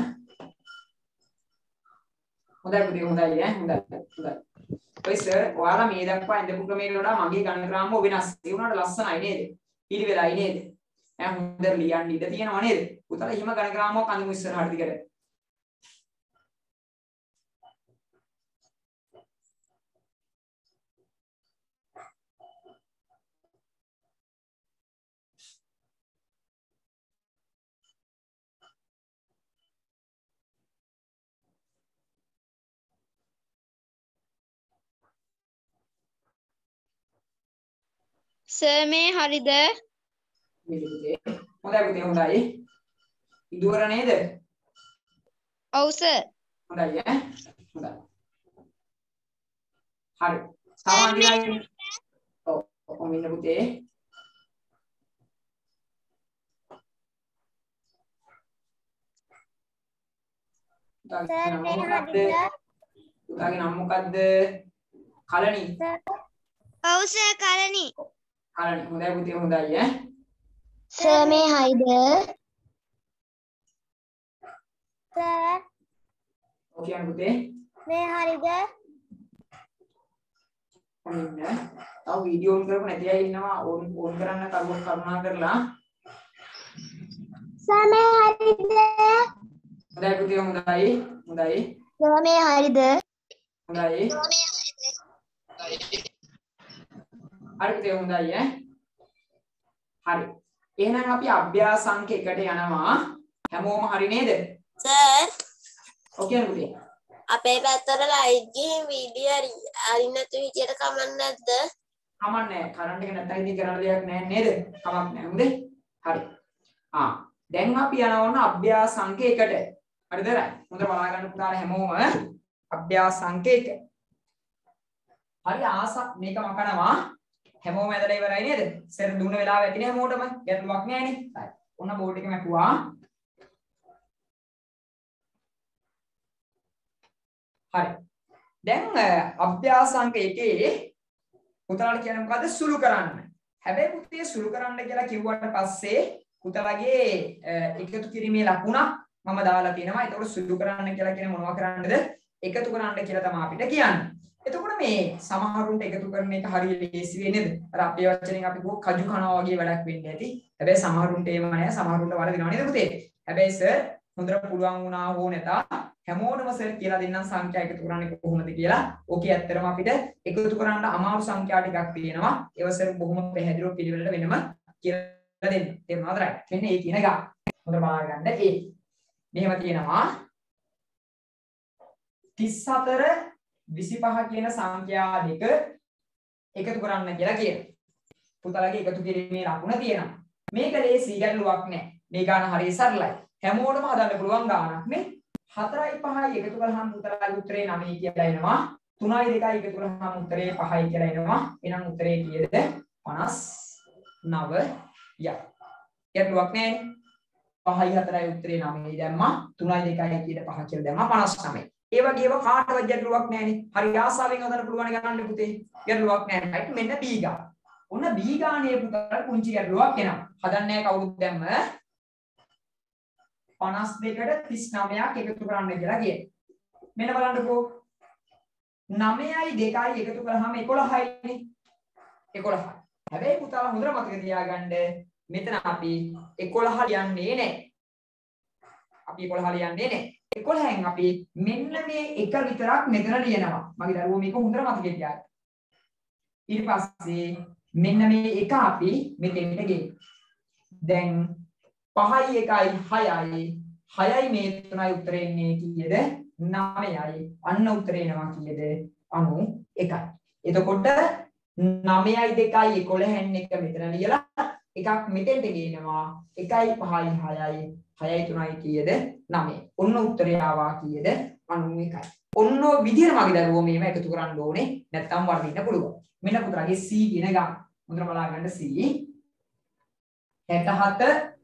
හොඳයි පුතේ හොඳයි ඈ හොඳයි හොඳයි. ඔය සර් ඔයාලා මේ දක්වා ඉඳපු ක්‍රමයට වඩා මගේ ගණන ක්‍රම වෙනස්. ඒ වුණාට ලස්සනයි නේද? පිළිවෙලයි නේද? ඈ හොඳට ලියන්න ඉඩ තියෙනවා නේද? පුතාලා හිම ගණන ක්‍රමයක් අඳමු ඉස්සරහට දිගට. සර් මේ හරිද? හොඳයි පුතේ හොඳයි. ඉදුවර නේද? ඔව් සර්. හොඳයි ඈ. හොඳයි. හරි. සාමාන්‍යයෙන් ඔව් කොහොම ඉන්න පුතේ? සර් මේ හරිද? පුතාගේ නම මොකද්ද? කලණි. ඔව් සර් කලණි. කලණි හොඳයි පුතේ හොඳයි ඈ. සර් මේ හරිද? සර් ඔව් කියන්න පුතේ. මේ හරිද? කොහොමද? තව වීඩියෝ ඔන් කරපු නැති අය ඉන්නවා ඕන් ඕන් කරන්න කරුණා කරුණා කරලා. සර් මේ හරිද? හොඳයි පුතේ හොඳයි හොඳයි. සර් මේ හරිද? හොඳයි. හරි පුතේ හොඳයි ඈ. හරි. එහෙනම් අපි අභ්‍යාස අංක එකට යනවා. හැමෝම හරි නේද? සර් ඔව් කියන්න පුතේ. අපේ පැත්තට ලයිට් ගිහින් වීඩියෝ අරින්න නැතු විදියට කමක් නැද්ද? කමක් නැහැ. කරන්ට් එක නැත්තම් ඉතින් කරන්න දෙයක් නැහැ නේද? කමක් නැහැ. හොඳේ. හරි. ආ දැන් අපි යනවා ඔන්න අභ්‍යාස අංක එකට. හරිද? හොඳට බලා ගන්න පුතාලා හැමෝම අභ්‍යාස අංක එක. හරි ආස මේක මකනවා. හැමෝම ඇදලා ඉවරයි නේද? සර් දුන්න වෙලාව ඇතිනේ හැමෝටම. ගැටලුවක් නැහැ නේ. හරි. ඔන්න බෝඩ් එක මැකුවා. හරි. දැන් අභ්‍යාස අංක එකේ පුතාලට කියන්නේ මොකද්ද? සුළු කරන්න. හැබැයි පුතේ සුළු කරන්න කියලා කිව්වට පස්සේ පුතාලගේ එකතු කිරීමේ ලකුණක් මම දාලා තියෙනවා. ඒතකොට සුළු කරන්න කියලා කියන්නේ මොනවා කරන්නද? එකතු කරන්න කියලා තමයි අපිට කියන්නේ. එතකොට මේ සමහරුන්ට එකතු කරන එක හරිය ලේසි වෙන්නේ නේද? අර අපේ වචනෙන් අපි කෝ කජු කනවා වගේ වැඩක් වෙන්නේ ඇති. හැබැයි සමහරුන්ට ඒව නෑ. සමහරුන්ට වරදිනවා නේද පුතේ? හැබැයි සර් හොඳට පුළුවන් වුණා හෝ නැතා හැමෝටම සර් කියලා දෙන්නම් සංඛ්‍යා එකතු කරන්නේ කොහොමද කියලා. ඕකේ ඇත්තටම අපිට එකතු කරන්න අමාරු සංඛ්‍යා ටිකක් තියෙනවා. ඒව සර් බොහොම පැහැදිලිව පිළිවෙලට වෙනම කියලා දෙන්න. තේරුණාද? රයිට්. මෙන්න ඒ කියන එක. හොඳට බලා ගන්න. ඒ. මෙහෙම තියෙනවා තිස් හතර විසිපහ කියන සංඛ්‍යා දෙක එකතු කරන්න කියලා කියනවා. පුතාලගේ එකතු කිරීමේ ලකුණ තියෙනවා. මේක ලේසි ගැටලුවක් නෑ. මේ ගාන හරිය සරලයි. හැමෝටම හදන්න පුළුවන් ගානක් නේ. හතරයි පහයි එකතු කරාම පුතාලගේ උත්තරේ නවය කියලා එනවා. තුනයි දෙකයි එකතු කරාම උත්තරේ පහයි කියලා එනවා. එහෙනම් උත්තරේ කීයද? පනස් නවය. ගැටලුවක් නැහැ. පහයි හතරයි උත්තරේ නවයයි දැම්මා. තුනයි දෙකයි කීයද පහ කියලා දැම්මා පනස් නවයයි. ඒ වගේම කාටවත් ගැටලුවක් නැහැනේ. හරි ආසාවෙන් හදන්න පුළුවන් ගණන් පුතේ. ගැටලුවක් නැහැ. right මෙන්න B ගාන. ඔන්න B ගානේ පුතාට පුංචි ගැටලුවක් එනවා. හදන්නේ කවුරුත් දැම්ම පනස් දෙකට තිස් නවයක් එකතු කරන්න කියලා කියනවා. මෙන්න බලන්නකෝ. නවයයි දෙකයි එකතු කරාම එකොළහයි නේ. එකොළහයි. හැබැයි පුතාලා හොඳට මතක තියාගන්න මෙතන අපි එකොළහ ලියන්නේ නැහැ. අපි එකොළහ ලියන්නේ නැහැ. එකොළහෙන් අපි මෙන්න මේ එක විතරක් මෙතන ලියනවා. මගේ දරුවෝ මේක හොඳට මතක තියාගන්න. ඊට පස්සේ මෙන්න මේ එක අපි මෙතෙන්ට ගේමු. දැන් පහයි එකයි හයයි හයයි මේ තුනයි උත්තරේ එන්නේ කීයද? නවයයි. අන්න උත්තරේ එනවා කීයද? අනූ එකයි. එතකොට නවයයි දෙකයි එකොළහෙන් එක මෙතන ලියලා එකක් මෙතෙන්ට ගේනවා. එකයි පහයි හයයි හයයි තුනයි කීයද? නවය. ඔන්න උත්තරය ආවා කීයද? අනූ එකයි. ඔන්න විදිහට මගේ දරුවෝ මේව එකතු කරන්න ඕනේ. නැත්තම් වර්ධින්න පුළුවන්. මෙන්න පුතාගේ C කියන ගන්න. හොඳට බලා ගන්න C. හැටහත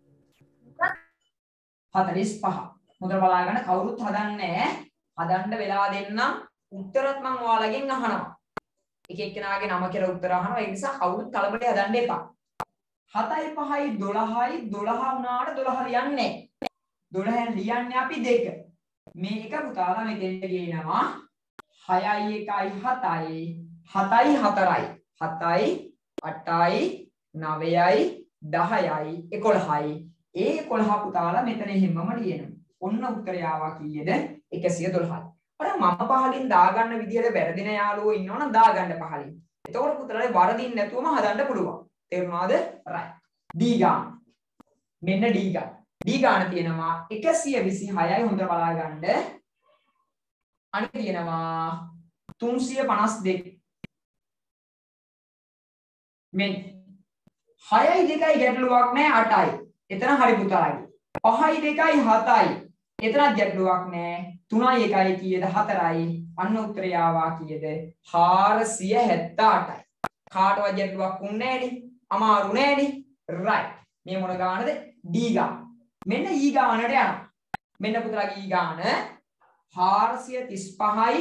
හතළිස් පහ. හොඳට බලා ගන්න කවුරුත් හදන්නේ හදන්න වෙලා දෙන්නම්. උත්තරත් මම ඔයාලගෙන් අහනවා. එක එක්කෙනාගේ නම කියලා උත්තර අහනවා. ඒ නිසා කවුරුත් කලබලේ හදන්න එපා. හතයි පහයි දොළහයි දොළහ වුණාට දොළහ ලියන්නේ දොළහෙන් ලියන්නේ අපි දෙක. මේ එක පුතාලා මෙතෙන්ට ගේනවා. හයයි එකයි හතයි හතයි හතරයි හතයි අටයි නවයයි දහයයි එකොළහයි. ඒ එකොළහ පුතාලා මෙතන හැමම ලියනවා. ඔන්න උත්තරය ආවා කීයද? එකසිය දොළහයි. අර මම පහලින් දාගන්න විදිහට වැරදින යාළුවෝ ඉන්නවනම් දාගන්න පහලින්. එතකොට පුතාලා වරදින්න නැතුවම හදන්න පුළුවන්. තේරුණාද? right. D ගාන. මෙන්න D ගාන. D ගාන තියෙනවා එකසිය විසිහයයි හොඳට බලා ගන්න. අනිත් තියෙනවා තුන්සිය පනස් දෙක. මෙන්න හයයි දෙකයි ගැටලුවක් නැහැ අටයි. එතන හරි පුතාලගේ. පහයි දෙකයි හතයි. එතනත් ගැටලුවක් නැහැ. තුනයි එකයි කීයද? හතරයි. අන්න උත්තරය ආවා කීයද? හාරසිය හැත්තඅටයි. කාටවත් ගැටලුවක් උන්නේ නැහැනේ. අමාරු නෑනේ. right. මේ මොන ගානද? D ගාන. මෙන්න E ගානට යනවා. මෙන්න පුතාලගේ E ගාන හාරසිය තිස් පහයි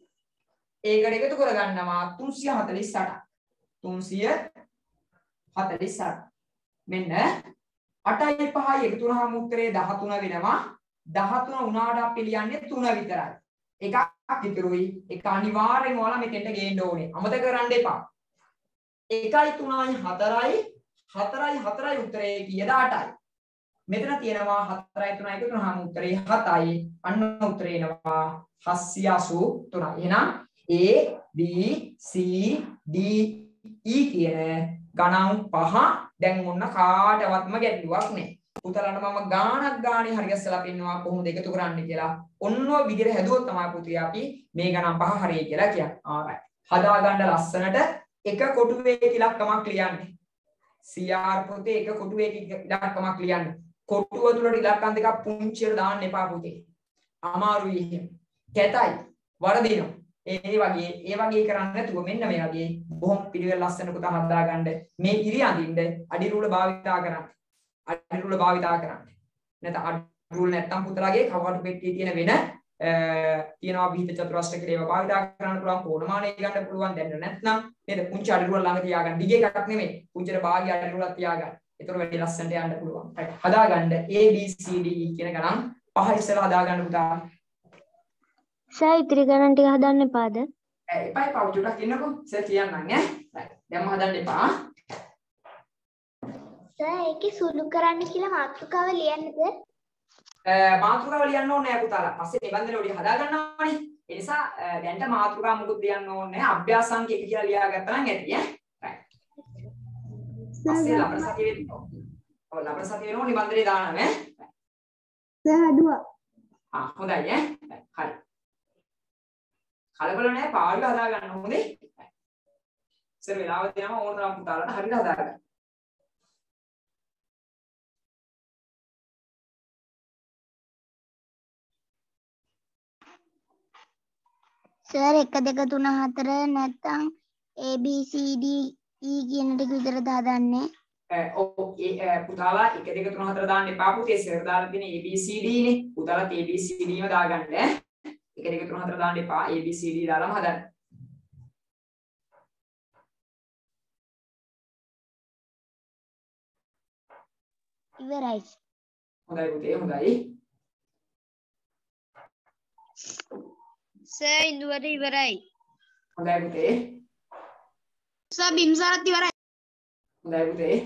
ඒකට එකතු කරගන්නවා තුන්සිය හතළිස් අටයි. තුන්සිය හතළිස් අට. මෙන්න අටයි පහයි එකතු වුණාම උත්තරේ දහතුන වෙනවා. දහතුන උනාට අපි ලියන්නේ තුන විතරයි. එකක් ඉතුරුයි. ඒක අනිවාර්යෙන්ම ඔයාලා මෙතෙන්ට ගේන්න ඕනේ. අමතක කරන්න එපා. එකයි තුනයි හතරයි හතරයි හතරයි උත්තරේ කීයද? අටයි. මෙතන තියෙනවා හතරයි තුනයි එකතු වුණාම උත්තරේ හතයි. අන්න උත්තරේ එනවා හත්සිය අසූ තුනයි. එහෙනම් A B C D E කියන ගණන් පහ දැන් මොන කාටවත්ම ගැටලුවක් නැහැ. පුතලන්ට මම ගානක් ගානේ හරි ගැස්සලා පෙන්නනවා කොහොමද එකතු කරන්න කියලා. ඔන්න ඔය විදිහට හැදුවොත් තමයි පුතේ අපි මේ ගණන් පහ හරියි කියලා කියන්නේ. alright. හදා ගන්න ලස්සනට එක කොටුවේ ඉලක්කමක් ලියන්නේ. C R පොතේ එක කොටුවේ ඉලක්කමක් ලියන්නේ. කොටුව තුලට ඉලක්කම් දෙකක් පුංචියට දාන්න එපා පුතේ. අමාරුයි එහෙම. කැතයි. වරදිනවා. ඒ වගේ ඒ වගේ කරන්නේ නැතුව මෙන්න මේ වගේ බොහොම පිළිවෙල ලස්සන පුතා හදා ගන්න. මේ ඉරි අඳින්න අඩි රූල භාවිතා කරන්න. අඩි රූල භාවිතා කරන්න. නැත්නම් අඩි රූල නැත්නම් පුතලාගේ කවටු පෙට්ටියේ තියෙන වෙන තියෙනවා විහිද චතුරස්‍ර කියලා ඒවා භාවිතා කරන්න පුළුවන්. කොණමානය ගන්න පුළුවන්. දැන් නැත්නම් නේද පුංචි අඩි රූල ළඟ තියාගන්න. දිගේ එකක් නෙමෙයි. පුංචිට භාගය අඩි රූලක් තියාගන්න. ඒතර වැඩි ලස්සනට යන්න පුළුවන්. හදා ගන්න A B C D E කියන ගණන් පහ ඉස්සෙල්ලා හදා ගන්න පුතා. සර් ඉතිරි ගණන් ටික හදන්න එපාද? එපා එපා උඩට කියන්නකෝ. සර් කියන්නම් ඈ. දැන්ම හදන්න එපා. සර් ඒකේ සුළු කරන්න කියලා මාතෘකාව ලියන්නද? මාතෘකාව ලියන්න ඕනේ නෑ පුතාලා. පස්සේ නිබන්ධන වලින් හදා ගන්නවානේ. ඒ නිසා දැන්ට මාතෘකාව මොකුත් ලියන්න ඕනේ නෑ. අභ්‍යාස අංක එක කියලා ලියා ගත්තා නම් ඇති ඈ. පස්සේ ලබන සතියේ වෙනවා. ඔව් ලබන සතියේ වෙනවා නිබන්ධනේ දානවා ඈ. සර් හදුවා. ආ හොඳයි ඈ. හරි. කලබල නැහැ පාළුව හදා ගන්න හොඳේ. ඉතින් වෙලාව දෙනවා ඕන තරම් පුතාලට හරියට හදා ගන්න. සර් එක දෙක තුන හතර නැත්තම් A B C D E කියන ටික විතරද හදන්නේ? ඔව් ඒ පුතාලා එක දෙක තුන හතර දාන්න එපා පුතේ. සර් දාලා තියෙන A B C D නේ. පුතාලා A B C D ම දාගන්න. එක දෙක තුන හතර දාන්න එපා. A B C D දාලාම හදන්න. ඉවරයි. හොඳයි පුතේ හොඳයි. සර් ඉන්දුවට ඉවරයි. හොඳයි පුතේ. සර් බිම්සාරත් ඉවරයි. හොඳයි පුතේ.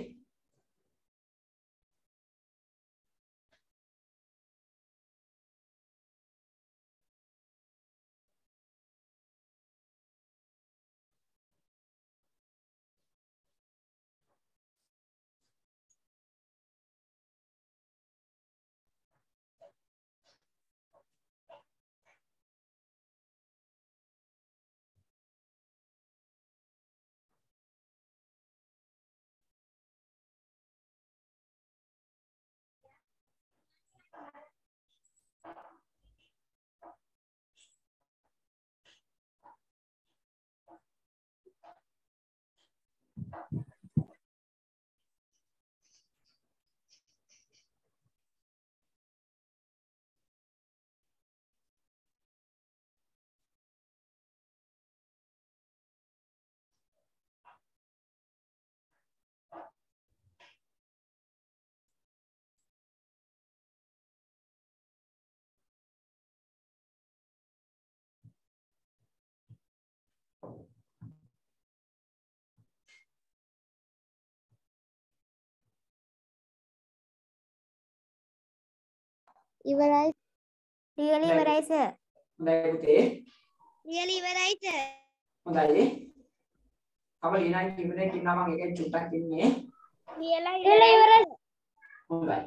ඉවරයි. රියලි ඉවරයි සර්. හොඳයි පුතේ. රියලි ඉවරයි සර්. හොඳයි. අප ලියනයි කිව්වේ කින්නා මම එකයි චුට්ටක් ඉන්නේ. රියලි ඉවරයි. හොඳයි.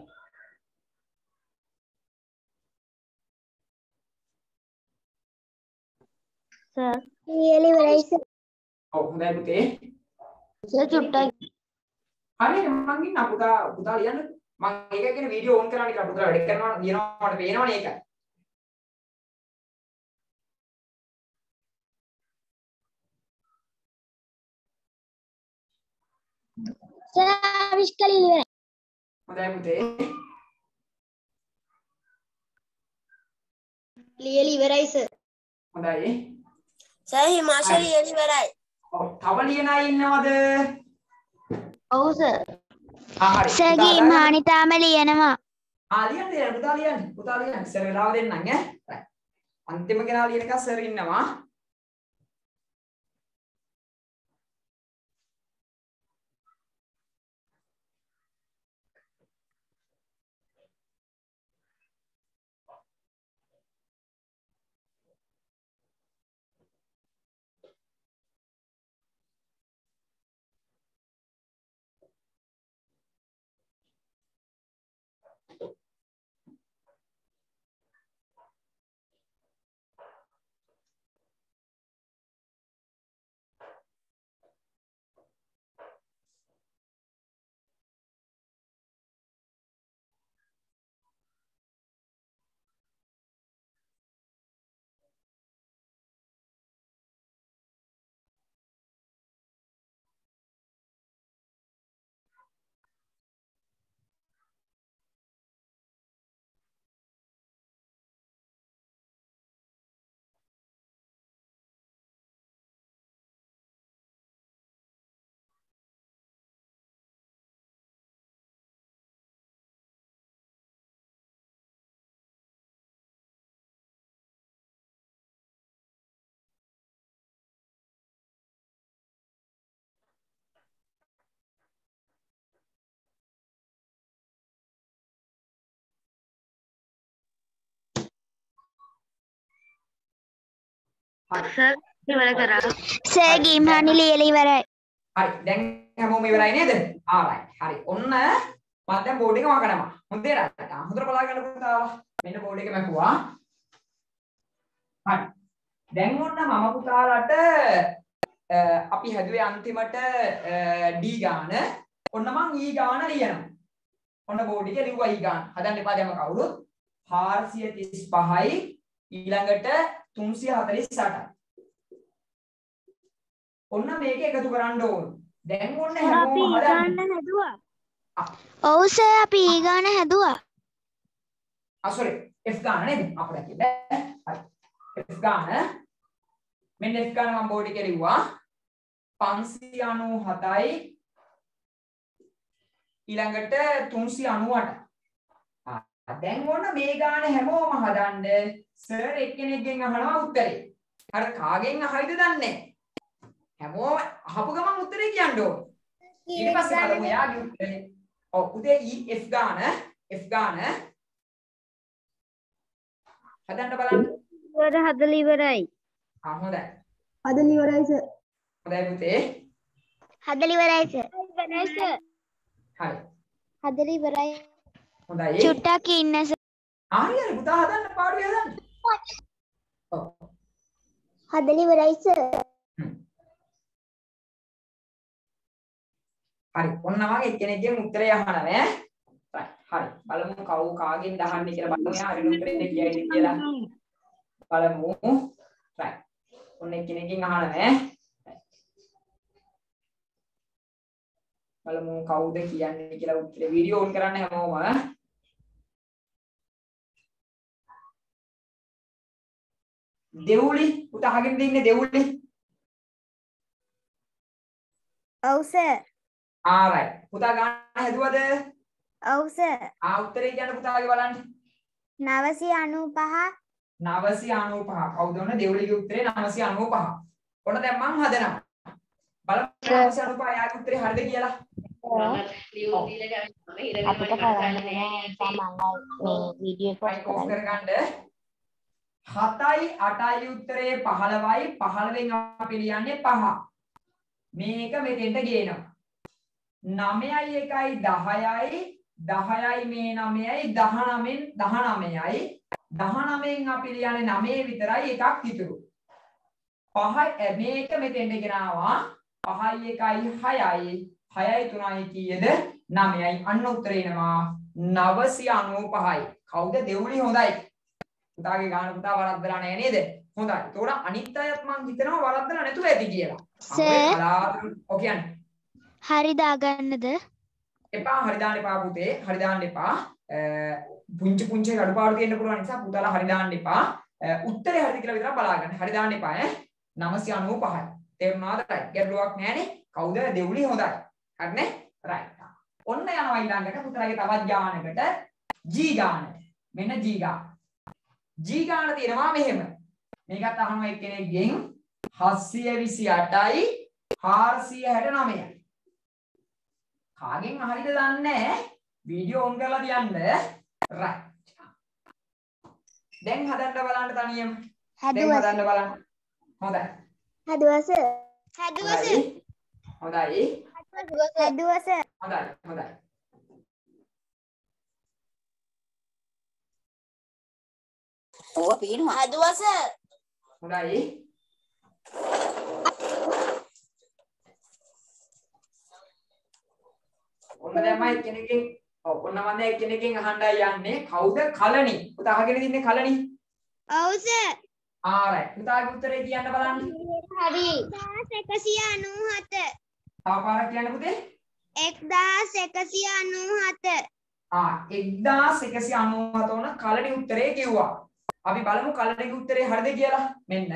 සර් රියලි ඉවරයි සර්. ඔව් හොඳයි පුතේ. සර් චුට්ටක්. හරියට මං ඉන්න පුතා පුතා ලියන්න. මම ඒක කියන වීඩියෝ ඕන් කරලා නිකන් පුතා වැඩ කරනවා ලියනවා මට පේනවනේ ඒක. සර් විශ්කලි ඉවරයි. හොඳයි පුතේ. ලියලි ඉවරයි සර්. හොඳයි. සර් හිමාශරි එළි ඉවරයි. ඔව් තව ලියන අය ඉන්නවද? ඔව් සර්. ආ හරි. සර් ගීමානි තාම ලියනවා. ආ ලියන්න දෙන්න පුතා ලියන්න. පුතා ලියන්න. සර් වෙලාව දෙන්නම් ඈ. අන්තිම කෙනා ලියනකම් සර් ඉන්නවා. සර් ඉවර කරා. සර් ගීමානි ලියලා ඉවරයි. හරි දැන් හැමෝම ඉවරයි නේද? ආරයි. හරි. ඔන්න මම දැන් බෝඩ් එක වහගනවා. හොඳේ රට. හොඳට බලාගන්න පුතාලා. මෙන්න බෝඩ් එක මැකුවා. හරි. දැන් ඔන්න මම පුතාලට අපි හැදුවේ අන්තිමට D ගාන. ඔන්න මං E ගාන ලියනවා. ඔන්න බෝඩ් එකේ ලිව්වා E ගාන. හදන්න එපා දැන් කවුරුත්. හාරසිය තිස් පහයි ඊළඟට තුන්සිය හතළිස් අටයි. ඔන්න මේක එකතු කරන්න ඕන. දැන් ඔන්න අපි හැමෝම හදන්න. ගාන හැදුවා. ඔව් සර් අපි ඊ ගාන හැදුවා. ආ sorry F ගාන නේද? අපිට කියන්නේ. හරි. F ගාන. මෙන්න F ගාන මම බෝඩ් එකේ ලිව්වා. පන්සිය අනූහතයි ඊළඟට තුන්සිය අනූඅටයි. දැන් ඕන මේ ගාන හැමෝම හදන්න සර් එක්කෙනෙක්ගෙන් අහනවා උත්තරේ. අර කාගෙන් අහයිද දන්නේ නැහැ. හැමෝම අහපු ගමන් උත්තරේ කියන්න ඕන. ඊට පස්සේ බලමු යාගේ උත්තරේ. ඔව් උදේ E F ගාන F ගාන හදන්න බලන්න. ඉවර හදලා ඉවරයි. ආ හොඳයි. හදලා ඉවරයි සර්. හොඳයි පුතේ. හදලා ඉවරයි සර්. ඉවරයි සර්. හරි. හදලා ඉවරයි. හොඳයි. චුට්ටක් ඉන්න සර්. හරි හරි පුතා හදන්න පාඩුවේ හදන්න. ඔව්. හදලා ඉවරයි සර්. හරි. ඔන්න වගේ එක්කෙනෙක්ගෙන් උත්තරය අහනවා ඈ. හරි. බලමු කවු කාගෙන් දහන්නේ කියලා බලමු. එයා හරියට උත්තරේ කියයිද කියලා. බලමු. right. ඔන්න එක්කෙනෙක්ගෙන් අහනවා ඈ. බලමු කවුද කියන්නේ කියලා උත්තරේ. වීඩියෝ ඔන් කරන්න හැමෝම. දෙවුලි පුතා අහගෙන ඉන්නේ දෙවුලි. ඔව් සර්. ආ right. පුතා ගාන හැදුවද? ඔව් සර්. ආ උත්තරේ කියන්න පුතාගේ බලන්න. නවසිය අනූපහ. නවසිය අනූපහ. කවුද ඔන්න දෙවුලිගේ උත්තරේ නවසිය අනූපහ. ඔන්න දැන් මම හදනවා. බලමු නවසිය අනූපහ යාගේ උත්තරේ හරිද කියලා. අපිට කරන්න නෑ තමන්ගේ මේ වීඩියෝ එක ඔෆ් කරගන්න. හතයි අටයි උත්තරේ පහළොවයි පහළොවෙන් අපි ලියන්නේ පහ. මේක මෙතෙන්ට ගේනවා. නවයයි එකයි දහයයි දහයයි මේ නවයයි දහනවයෙන් දහනවයයි දහනවයෙන් අපි ලියන්නේ නවය විතරයි එකක් ඉතුරු. පහයි මේක මෙතෙන්ට ගෙනාවා. පහයි එකයි හයයි හයයි තුනයි කීයද? නවයයි. අන්න උත්තරේ එනවා නවසිය අනූපහයි. කවුද දෙවුලි? හොඳයි. පුතාගේ ගාන පුතා වරද්දලා නැහැ නේද? හොඳයි. ඒතකොට අනිත් අයත් මං හිතනවා වරද්දලා නැතුව ඇති කියලා. සර්. ඔව් කියන්නේ. හරි දාගන්නද? එපා හරි දාන්න එපා පුතේ. හරි දාන්න එපා. පුංචි පුංචි අඩුපාඩු තියෙන්න පුළුවන් නිසා පුතාලා හරි දාන්න එපා. උත්තරේ හරිද කියලා විතරක් බලාගන්න. හරි දාන්න එපා ඈ. නවසිය අනූපහයි. තේරුණාද? right. ගැටලුවක් නැහැනේ. කවුද දෙවුලි? හොඳයි. හරිනේ? right. ඔන්න යනවා ඊළඟට පුතාගේ තවත් ගානකට G ගාන. මෙන්න G ගාන. G ගාන තියෙනවා මෙහෙම. මේකත් අහනවා එක්කෙනෙක්ගෙන් හත්සිය විසි අටයි හාරසිය හැට නවයයි. කාගෙන් හරිද දන්නේ නැහැ. වීඩියෝ ඔන් කරලා තියන්න. right. දැන් හදන්න බලන්න තනියම. දැන් හදන්න බලන්න. හොඳයි. හැදුවා සර්. හැදුවා සර්. හොඳයි. හැදුවා සර්. හොඳයි. හොඳයි. ඕව පිනවා. හදුවා සර්. හොඳයි. ඔන්න දැන් මම කෙනෙක්ගෙන් ඔව් ඔන්න මම දැන් කෙනෙක්ගෙන් අහන්නයි යන්නේ කවුද කලණි? පුතා අහගෙන ඉන්නේ කලණි? ඔව් සර්. ආරයි. පුතාගේ උත්තරේ කියන්න බලන්න. හරි. එකසිය අනූහත. තව පාරක් කියන්න පුතේ. එක්දාස් එකසිය අනූහත. ආ එක්දාස් එකසිය අනූහත උන කලණි උත්තරේ කිව්වා. අපි බලමු කලණිගේ උත්තරේ හරිද කියලා. මෙන්න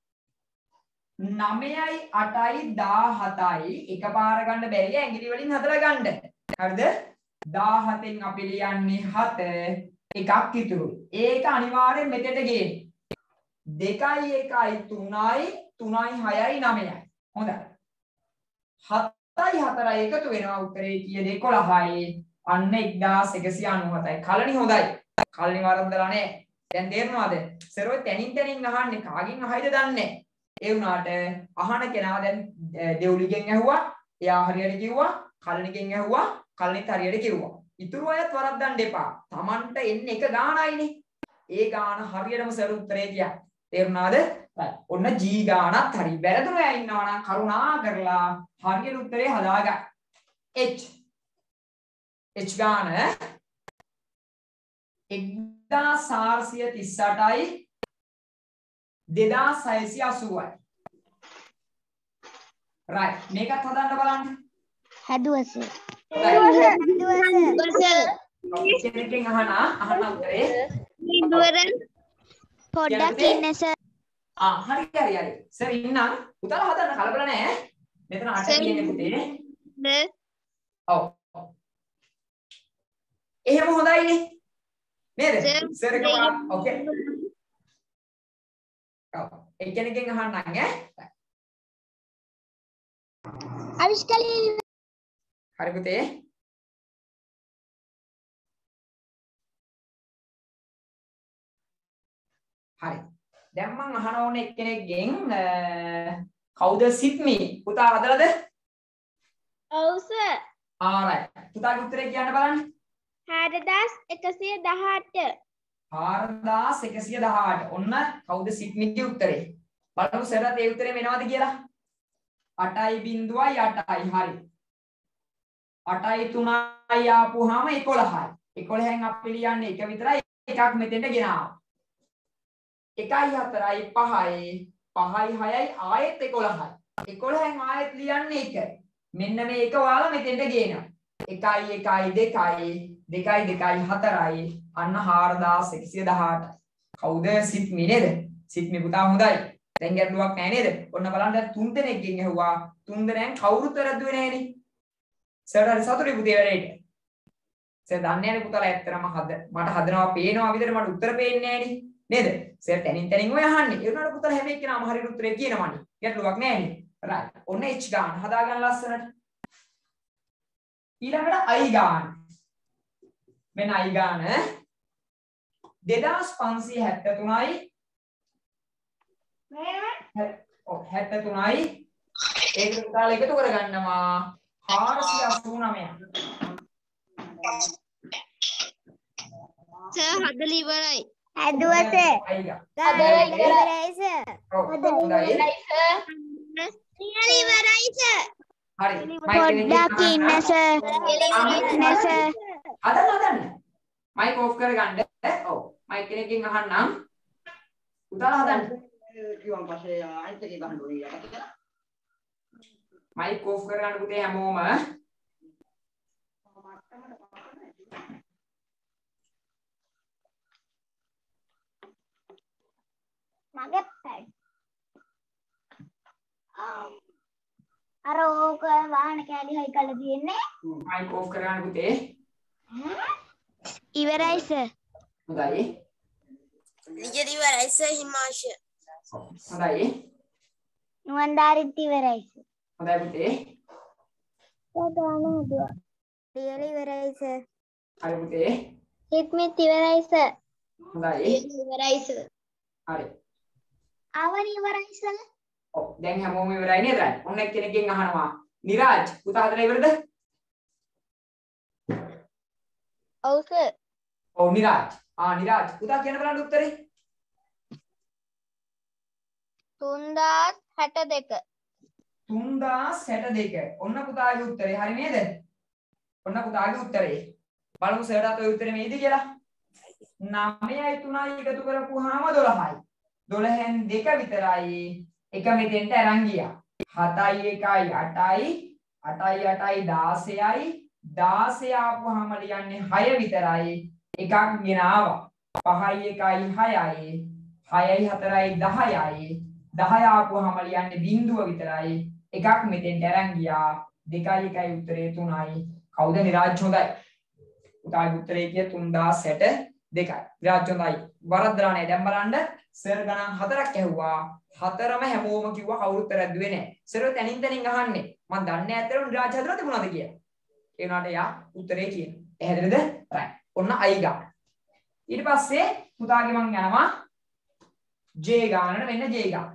නවයයි අටයි දාහතයි එකපාර ගන්න බැරිය ඇඟිලි වලින් හදලා ගන්න. හරිද? දාහතෙන් අපි ලියන්නේ හත එකක් ඉතුරුයි. ඒක අනිවාර්යෙන් මෙතෙට ගේන්න. දෙකයි එකයි තුනයි තුනයි හයයි නවයයි. හොඳයි. හතයි හතරයි එකතු වෙනවා උත්තරේ කීයද? එකොළහයි. අන්න එක්දාස් එකසිය අනූහතයි. කලණි හොඳයි. කලණි වරද්දලා නැහැ. දැන් තේරෙනවද? සර් තැනින් තැනින් අහන්නේ කාගෙන් අහයිද දන්නේ නැහැ. ඒ වුණාට අහන කෙනා දැන් දෙවුලිගෙන් ඇහුවා. එයා හරියට කිව්වා. කලණිගෙන් ඇහුවා. කලණිත් හරියට කිව්වා. ඉතුරු අයත් වරද්දන්න එපා. Tamanට එන්නේ එක ගානයිනේ. ඒ ගාන හරියටම සර් උත්තරේ කියන්න. තේරුණාද? ඔන්න G ගානත් හරි. වැරදුන අය ඉන්නවා නම් කරුණා කරලා හරියට උත්තරේ හදාගන්න. H H ගාන එක්දාස් හාරසිය තිස් අටයි දෙදාස් හයසිය අසූවයි. right මේකත් හදන්න බලන්න. හැදුවස. කෙනෙක්ගෙන් අහන අහන උත්තරේ පොඩ්ඩක් ඉන්න සර්. ආ හරි හරි හරි. සර් ඉන්නම්. පුතාලා හදන්න කලබල නැහැ. මෙතන අට තියෙන්නේ පුතේ. ඔව්. එහෙම හොඳයිනේ. නේද? සර් එක පාඩම් ඕකේ. ඔව්. එක්කෙනෙක්ගෙන් අහන්නම් ඈ. අවිෂ්කලී හරි පුතේ. හරි. දැන් මම අහන ඕනේ එක්කෙනෙක්ගෙන් කවුද සිත්මි? පුතා හදලාද? ඔව් සර්. alright. පුතාගේ උත්තරේ කියන්න බලන්න. හාරදාස් එකසිය දහඅට. හාරදාස් එකසිය දහඅට. ඔන්න කවුද සිත්මිගේ උත්තරේ? බලමු සරත් ඒ උත්තරේ වෙනවද කියලා. අටයි බිංදුවයි අටයි. හරි. අටයි තුනයි ආපුවාම එකොළහයි. එකොළහෙන් අපි ලියන්නේ එක විතරයි. එකක් මෙතෙන්ට ගෙනාවා. එකයි හතරයි පහයි පහයි හයයි ආයෙත් එකොළහයි. එකොළහෙන් ආයෙත් ලියන්නේ එක. මෙන්න මේ එක ඔයාලා මෙතෙන්ට ගේනවා. එකයි එකයි දෙකයි දෙකයි දෙකයි හතරයි අන්න හාරදාස් එකසිය දහඅට. කවුද සිත්මි නේද? සිත්මි පුතා හොඳයි. දැන් ගැටලුවක් නැහැ නේද? ඔන්න බලන්න තුන් දෙනෙක්ගෙන් ඇහුවා. තුන් දෙනෙන් කවුරුත් වැරද්දුවේ නැහැනේ. සර් හරි සතුටුයි පුතේ වැඩේට. සර් දන්නේ නැහැ පුතාලා ඇත්තටම හද මට හදනවා පේනවා විතර මට උත්තර පේන්නේ නැහැනේ. නේද? සර් තනින් තනින් ඔය අහන්නේ. ඒ වුණාට පුතාලා හැම එක්කෙනාම හරියට උත්තරේ කියනවනේ. ගැටලුවක් නැහැනේ. right. ඔන්න H ගාන හදාගන්න ලස්සනට. ඊළඟට I ගාන. මෙන්න I ගාන දෙදාස් පන්සිය හැත්තෑ තුනයි ඔව් හැත්තෑ තුනයි ඒකට පුතාලා එකතු කරගන්නවා හාරසිය අසූ නවය. සර් හදලා ඉවරයි. හැදුවස. හදලා ඉවරයි සර්. ඔව් හොඳයි. ලියලා ඉවරයි සර්. හරි. පොඩ්ඩක් ඉන්න සර්. ඉන්න සර්. හදන්න හදන්න. මයික් ඕෆ් කරගන්න. ඔව්. මයික් කෙනෙක්ගෙන් අහන්නම්. පුතාලා හදන්න. කිව්වන් පස්සේ අනිත් එකේ ගහන්න ඕනේ යට කියලා. මයික් ඕෆ් කරගන්න පුතේ හැමෝම. මගේ පැඩ්. අර ඕක වාහන කෑලි හයි කරලා තියෙන්නේ. මයික් ඕෆ් කරගන්න පුතේ. ඉවරයි සර්. හොඳයි. ලියලා ඉවරයි සර් හිමාංශ. හොඳයි. නුවන්දාරිත් ඉවරයි සර්. හොඳයි පුතේ. ගාන හදුවා. ලියලා ඉවරයි සර්. හරි පුතේ. හිට්මිත් ඉවරයි සර්. හොඳයි. ඉවරයි සර්. හරි. ආවරි ඉවරයි සර්. ඔව් දැන් හැමෝම ඉවරයි නේද? ඔන්න එක්කෙනෙක්ගෙන් අහනවා. නිරාජ් පුතා හදලා ඉවරද? ඔව් සර්. ඔව් නිරාජ්. ආ නිරාජ් පුතා කියන්න බලන්න උත්තරේ. තුන්දාස් හැට දෙක. තුන්දාස් හැට දෙක. ඔන්න පුතාගේ උත්තරේ හරි නේද? ඔන්න පුතාගේ උත්තරේ. බලමු සර්ටත් ඔය උත්තරේ මේද කියලා. නවයයි තුනයි එකතු කරපුවාම දොළහයි. දොළහෙන් දෙක විතරයි. එක මෙතෙන්ට අරන් ගියා. හතයි එකයි අටයි. අටයි අටයි දාසයයි. දාසය ආපුවාම ලියන්නේ හය විතරයි. එකක් ගෙනාවා. පහයි එකයි හයයි. හයයි හතරයි දහයයි. දහය ආපුවාම ලියන්නේ බිංදුව විතරයි. එකක් මෙතෙන්ට අරන් ගියා. දෙකයි එකයි උත්තරේ තුනයි. කවුද නිරාජ් හොඳයි? උදාගේ උත්තරේ කිය තුන්දාස් හැට දෙකයි. නිරාජ් හොඳයි. වරද්දලා නැහැ. දැන් බලන්න සර් ගණන් හතරක් ඇහුවා. හතරම හැමෝම කිව්වා කවුරුත් වැරද්දුවේ නැහැ. සර් තනින් තනින් අහන්නේ. මම දන්නේ නැතරම නිරාජ් හදලා තිබුණාද කියලා. ඒ වුණාට එයා උත්තරේ කියනවා. එහෙදෙනද? right. ඔන්න I ගාන. ඊට පස්සේ පුතාගේ මම යනවා J ගානට. මෙන්න J ගාන.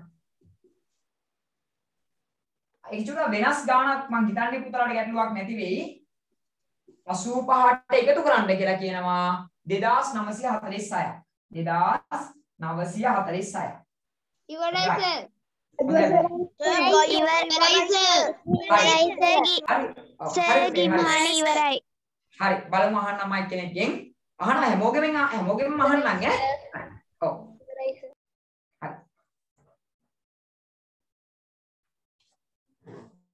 ඒක චුට්ටක් වෙනස් ගානක් මම හිතන්නේ පුතාලට ගැටලුවක් නැති වෙයි. අසූ පහට එකතු කරන්න කියලා කියනවා දෙදාස් නවසිය හතළිස් හය. දෙදාස් නවසිය හතළිස් හය. ඉවරයි සර්. ඉවරයි සර්. සර් ගිමාන ඉවරයි. හරි බලමු අහන්න මයික් කෙනෙක්ගෙන්. අහන්න හැමෝගෙම හැමෝගෙම අහන්න ඈ. ඔව්. ඉවරයි සර්.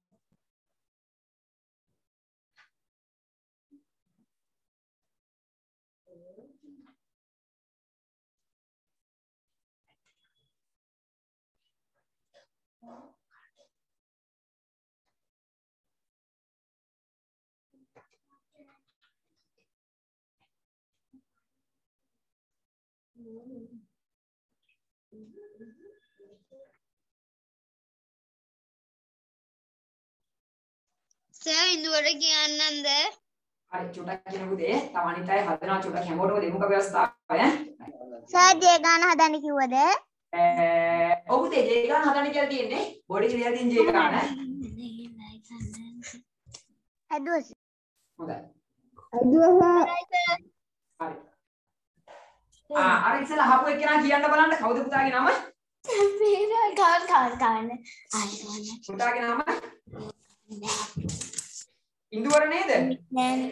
සර් ඉන්දුවට කියන්නන්ද? හරි චුට්ටක් කියනකො දේ තව අනිත් අය හදනවා චුට්ටක් හැමෝටම දෙමුක ව්‍යවස්ථාව ඈ. සර් ජේ ගාන හදන්න කිව්වද? ඔව් පුතේ ජේ ගාන හදන්න කියලා තියෙන්නේ. බොඩි කියලා තියෙන ජේ ගාන. හදුවස්. හොඳයි. හදුවා. හරි. ආ අර ඉස්සෙල්ලා අහපු එක්කෙනා කියන්න බලන්න කවුද පුතාගේ නම? මේක කාන් කාන් කාන් ආයි ගන්න. පුතාගේ නම? ඉන්දුවර නේද? නෑ.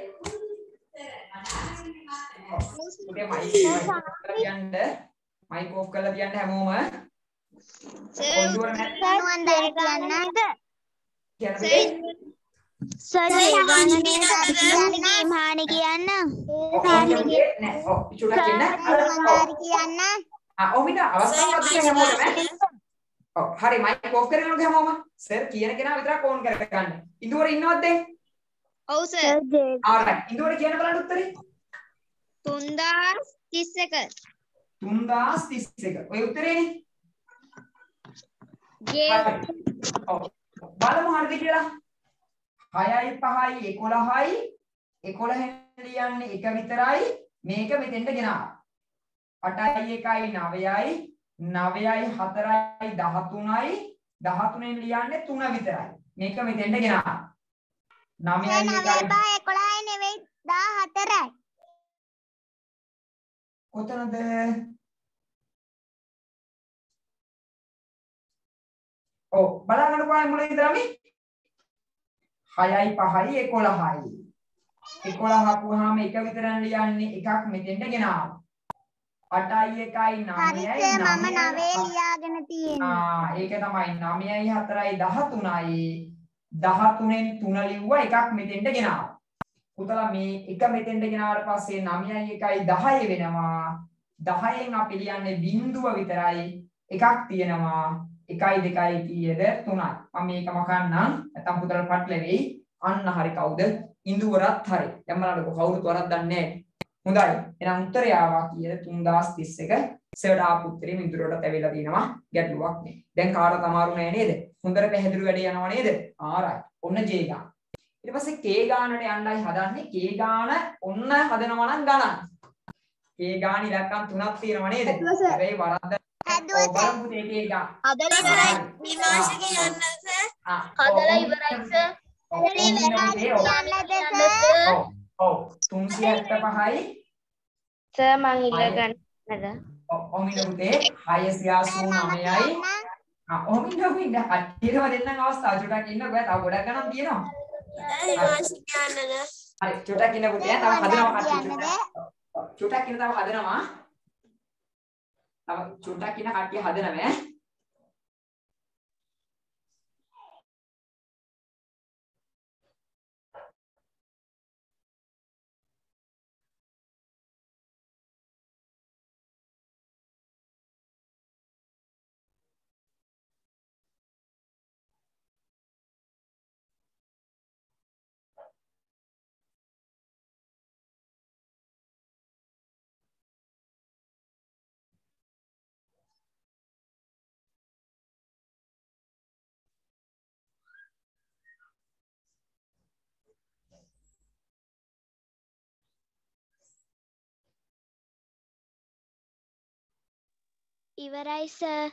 පුතේ මයික් කියන්න මයික් ඔෆ් කරලා තියන්න හැමෝම. ඉන්දුවර නේද? නුවන් දැර කියන්නද? කියන්න සර් ජේ ගාන නේද කියන්නේ මහානි කියන්න. හානි නෑ. ඔව් චුට්ටක් කියන්න. නුවන් දැර කියන්න. ආ ඔව් මිට අවස්ථාවක් දෙන්න හැමෝටම. ඔව් හරි මයික් ඔෆ් කරගෙන යන්න හැමෝම. සර් කියන කෙනා විතරක් ඕන් කරගන්න. ඉන්දුවර ඉන්නවද දැන්? ඔව් සර්. ආරයි ඉන්දුවර කියන්න බලන්න උත්තරේ. තුන්දාස් තිස් එක. තුන්දාස් තිස් එක. ඔය උත්තරේනේ. ජේ ඔව් බලමු හරිද කියලා. හයයි පහයි එකොළහයි එකොළහෙන් ලියන්නේ එක විතරයි මේක මෙතෙන්ට ගෙනාවා. අටයි එකයි නවයයි නවයයි හතරයි දහතුනයි දහතුනෙන් ලියන්නේ තුන විතරයි. මේක මෙතෙන්ට ගෙනාවා. නවයයි එකයි එකොළහයි නෙවෙයි දහහතරයි. කොතනද? ඔව් බලන්න කොහේ මුලින් ඉඳලාම හයයි පහයි එකොළහයි. එකොළහ අපුවාම එක විතරක් ලියන්නේ එකක් මෙතෙන්ට ගෙනාවා. අටයි එකයි නවයයි මම නවය ලියාගෙන තියෙනවා. ආ ඒක තමයි නවයයි හතරයි දහතුනයි දහතුනෙන් තුන ලිව්වා එකක් මෙතෙන්ට ගෙනාවා. පුතලා මේ එක මෙතෙන්ට ගෙනාවට පස්සේ නවයයි එකයි දහය වෙනවා. දහයෙන් අපි ලියන්නේ බිංදුව විතරයි එකක් තියෙනවා. එකයි දෙකයි කීයද තුනයි. මම මේක මකන්නම් නැත්නම් පුතලට පටලෙවි. අන්න හරි කවුද? ඉන්දුවරත් හරි. දැන් බලන්නකො කවුරුත් වරද්දන්නේ නැහැ. හොඳයි. එහෙනම් උත්තරය ආවා කීයද? තුන්දාස් තිස් එක. සර්ට ආපු උත්තරේ ඉන්දුවරට ඇවිල්ලා තියෙනවා. ගැටලුවක් නෑ. දැන් කාටවත් අමාරු නෑ නේද? හොඳට පැහැදිලි වැඩේ යනවා නේද? ආරයි. ඔන්න J ගාන. ඊට පස්සේ K ගානට යන්නයි හදන්නේ. K ගාන ඔන්න හදනවා නම් ගණන්. K ගාන ඉලක්කම් තුනක් තියෙනවා නේද? හැබැයි වරද්ද බලමු දෙකේ ගාන. හදලා ඉවරයි. විනාශ කියන්න සර්. හදලා ඉවරයි සර්. ඔව් ඔව් තුන්සිය හැත්තෑ පහයි සර් මං ඉල්ල ගන්නද? ඔව් ඔමින පුතේ හයසිය අසූ නවයයි ආ ඔමින ඔමින හරියටම දෙන්නම් අවස්ථාව චුටක් ඉන්න ඔයා තව ගොඩක් ගණන් තියෙනවා. විනාශ කියන්නද? හරි චුටක් ඉන්න පුතේ තව හදනවා චුටක් ඉන්න තව හදනවා. තව චුටක් ඉන්න කට්ටිය හදනවා. ඉවරයි සර්.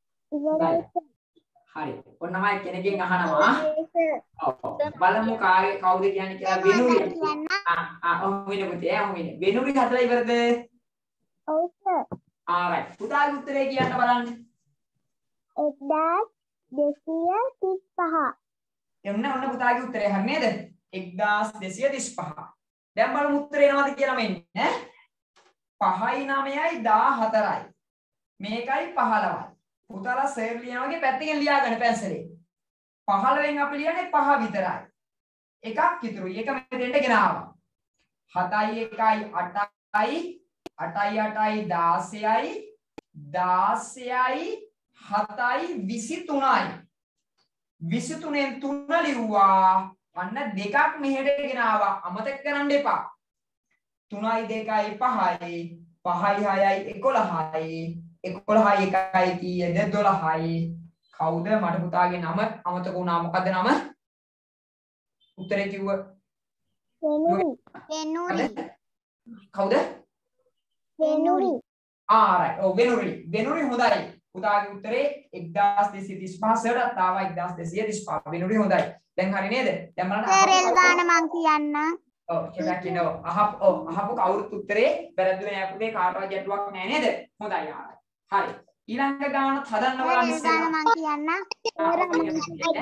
හරි. ඔන්නම කෙනකින් අහනවා. ඔව්. බලමු කාගේ කවුද කියන්නේ කියලා වෙනුරි. ආ ආ ඔහු වෙන පුතේ ඔහු වෙන. වෙනුරි හදලා ඉවරද? ඔව් සර්. ආරයි. පුතාගේ උත්තරේ කියන්න බලන්න. එක්දාස් දෙසිය තිස් පහ. එන්න ඔන්න පුතාගේ උත්තරේ හරි නේද? එක්දාස් දෙසිය තිස් පහ. දැන් බලමු උත්තරේ එනවද කියලා මෙන්න. පහයි නවයයි දහහතරයි. මේකයි පහළොවයි. පුතාලා සර් ලියන වගේ පැත්තකින් ලියාගන්න පැන්සලේ. පහළොවෙන් අපි ලියන්නේ පහ විතරයි. එකක් ඉතුරුයි. එක මෙතෙන්ට ගෙනාවා. හතයි එකයි අටයි අටයි අටයි දාසයයි දාසයයි හතයි විසි තුනයි. විසි තුනෙන් තුන ලිව්වා අන්න දෙකක් මෙහෙට ගෙන ආවා. අමතක කරන්න එපා. තුනයි දෙකයි පහයි. පහයි හයයි එකොළහයි. එකොළහයි එකයි කීයද දොළහයි. කවුද මට පුතාගේ නම අමතක වුණා. මොකද්ද නම? උත්තරේ කිව්ව වෙනුරි. වෙනුරි. කවුද? වෙනුරි. ආ රයිට්. ඔව් වෙනුරි. වෙනුරි හොඳයි. පුතාගේ උත්තරේ එක්දාස් දෙසිය තිස් පහ සරටත් ආවා එක්දාස් දෙසිය තිස් පහ. වෙනුරි හොඳයි. දැන් හරි නේද? දැන් බලන්න සර් ගාන මං කියන්නම්. ඔව් කියලා කියනවා. අහපු ඔව් අහපු කවුරුත් උත්තරේ වැරදුනේ නැහැ පුතේ. කාටවත් ගැටලුවක් නැහැ නේද? හොඳයි ආරයි. හරි. ඊළඟ ගාන හදන්න බලන්න සර් ගාන මං කියන්නම්. අද ඉවරයි සර්.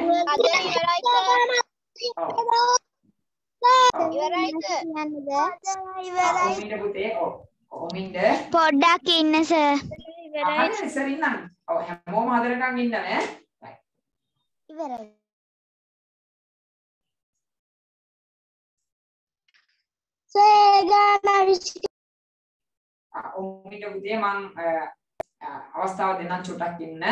ඉවරයි සර්. ඉවරයි. ඔමින්ද පුතේ ඔව්. ඔමින්ද පොඩ්ඩක් ඉන්න සර්. හරි ඉස්සර ඉන්නම්. ඔව් හැමෝම හදනකම් ඉන්න නේ. ඉවරයි. සර් ගාන විශ්ි ඔමින්ද පුතේ මං අවස්ථාව දෙන්නම් චුට්ටක් ඉන්න.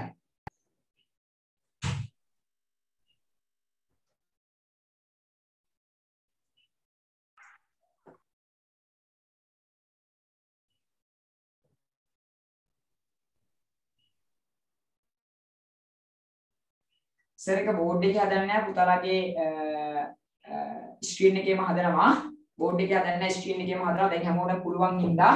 සර් එක බෝඩ් එකේ හදන්නේ නැහැ පුතාලාගේ ස්ක්‍රීන් එකේම හදනවා. බෝඩ් එකේ හදන්නේ නැහැ ස්ක්‍රීන් එකේම හදනවා. දැන් හැමෝටම පුළුවන් හින්දා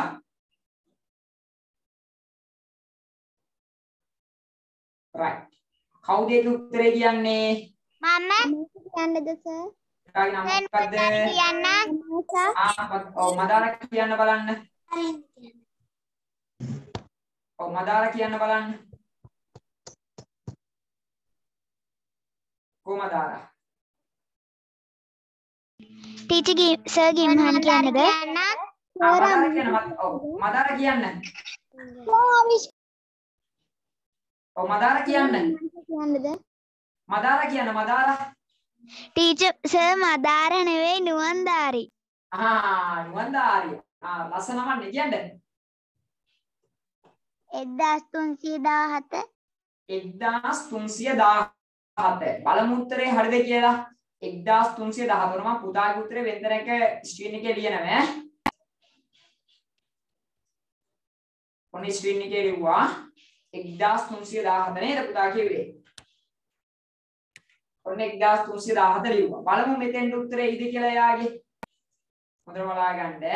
right. කවුද ඒක උත්තරේ කියන්නේ? මම කියන්නද සර්? කාගේ නම මොකද්ද? කියන්න. ආ ඔව් මදාර කියන්න බලන්න. ඔව් මදාර කියන්න බලන්න. කොමදාර? ටීචර් ගි සර් ගිම්හන් කියන්නද? මදාර කියන්න ඔව් මදාර කියන්න. ඔව් මදාර කියන්න. කියන්නද? මදාර කියන්න මදාර. ටීචර් සර් මදාර නෙවෙයි නුවන්දාරි. ආ නුවන්දාරිය. ආ ලස්සනමන්නේ කියන්න. එක්දාස් තුන්සිය දාහත. එක්දාස් තුන්සිය දාහත. බලමු උත්තරේ හරිද කියලා. එක්දාස් තුන්සිය දහතුන මම පුතාගේ උත්තරේ වෙන්දන එක ස්ක්‍රීන් එකේ ලියනවා. ඔන්න ස්ක්‍රීන් එකේ ලිව්වා එක්දාස් තුන්සිය දාහත නේද පුතා කිව්වේ. ඔන්න එක්දාස් තුන්සිය දාහත ලිව්වා. බලමු මෙතෙන් උත්තරේ ඉද කියලා එයාගේ. හොඳට බලා ගන්න.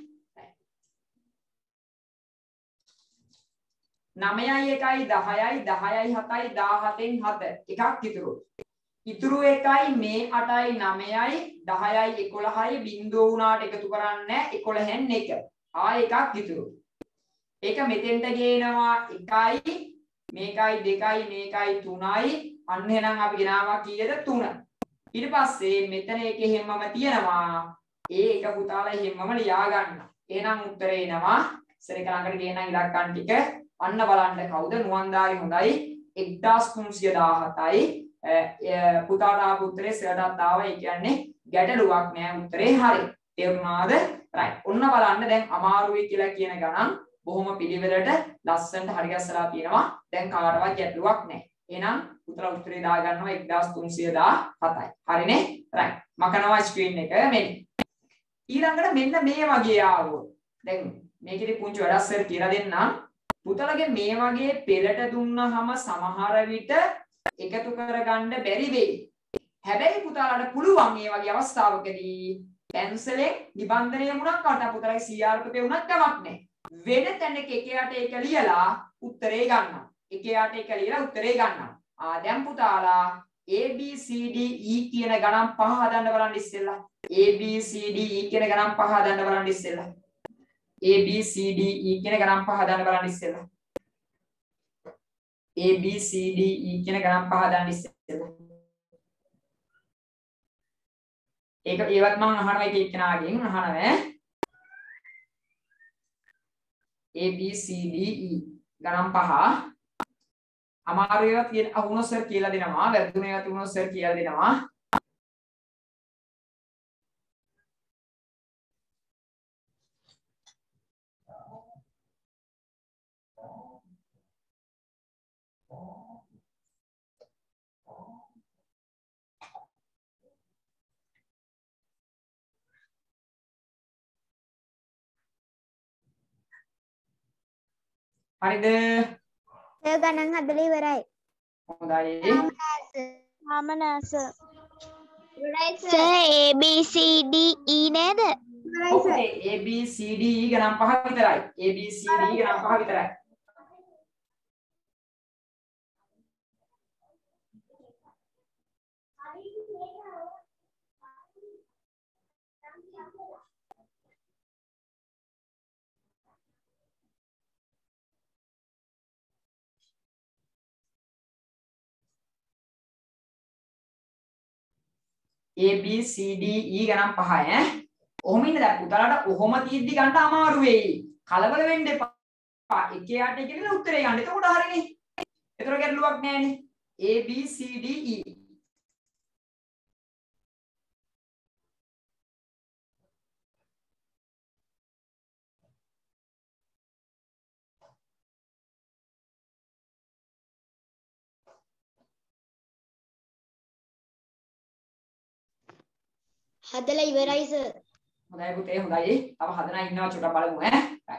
නවයයි එකයි දහයයි දහයයි හතයි දාහතෙන් හත එකක් ඉතුරු. ඉතුරු එකයි මේ අටයි නවයයි දහයයි එකොළහයි බිංදුව වුණාට එකතු කරන්නේ එකොළහෙන් එක. ආ එකක් ඉතුරු. ඒක මෙතෙන්ට ගේනවා එකයි මේකයි දෙකයි මේකයි තුනයි අන්න එහෙනම් අපි ගෙනාවා කීයද තුන. ඊට පස්සේ මෙතන එකේ හැමම තියෙනවා ඒ එක පුතාලා හැමම ලියා ගන්න. එහෙනම් උත්තරේ එනවා සර් එක ළඟට ගේන ඉලක්කම් ටික අන්න බලන්න කවුද නුවන්දාරි හොඳයි එක්දාස් තුන්සිය දාහතයි පුතාට ආපු උත්තරේ සරටත් ආවා. ඒ කියන්නේ ගැටලුවක් නෑ උත්තරේ හරි. තේරුණාද? රයිට්. ඔන්න බලන්න දැන් අමාරුයි කියලා කියන ගණන් බොහොම පිළිවෙලට ලස්සනට හරි ගැස්සලා තියෙනවා. දැන් කාටවත් ගැටලුවක් නැහැ. එහෙනම් උත්තර උත්තරේ දා ගන්නවා එක්දාස් තුන්සිය දාහතයි. හරිනේ? රයිට්. මකනවා ස්ක්‍රීන් එක මෙන්න. ඊළඟට මෙන්න මේ වගේ ආවොත්. දැන් මේකෙදි පුංචි වැඩක් සර් කියලා දෙන්නම්. පුතලගේ මේ වගේ පෙළට දුන්නහම සමහර විට එකතු කරගන්න බැරි වෙයි. හැබැයි පුතාලට පුළුවන් මේ වගේ අවස්ථාවකදී පැන්සලෙන් නිබන්ධනය වුණක් කට පුතලගේ සී ආර් පේ වුණත් කමක් නැහැ. වෙන තැනක එක යට එක ලියලා උත්තරේ ගන්නවා. එක යට එක ලියලා උත්තරේ ගන්නවා. ආ දැන් පුතාලා A B C D E කියන ගණන් පහ හදන්න බලන්න ඉස්සෙල්ලා. A B C D E කියන ගණන් පහ හදන්න බලන්න ඉස්සෙල්ලා. A B C D E කියන ගණන් පහ හදන්න බලන්න ඉස්සෙල්ලා. A B C D E කියන ගණන් පහ හදන්න ඉස්සෙල්ලා. ඒක ඒවත් මම අහනවා එක එක්කෙනාගෙන් අහනවා. A B C D E ගණන් පහ අමාරු ඒවා කියන අහුනොත් සර් කියලා දෙනවා. වැරදුන ඒවා තිබුණොත් සර් කියලා දෙනවා. හරිද? සර් ගණන් හදලා ඉවරයි. හොඳයි. ආමනාස. Sir A B C D E නේද? ඔකේ A B C D E ගණන් පහ විතරයි. A B C D E ගණන් පහ විතරයි. A B C D E ගණන් පහ ඈ. ඔහොම ඉන්න දැන් පුතාලට ඔහොම තියෙද්දි ගන්න අමාරු වෙයි. කලබල වෙන්න එපා. එකේ යට එක කියලා උත්තරේ ගන්න. එතකොට හරිනේ. ඒතර ගැටලුවක් නෑනේ. A B C D E හදලා ඉවරයි සර්. හොඳයි පුතේ හොඳයි. තව හදලා ඉන්නවා චුට්ටක් බලමු ඈ.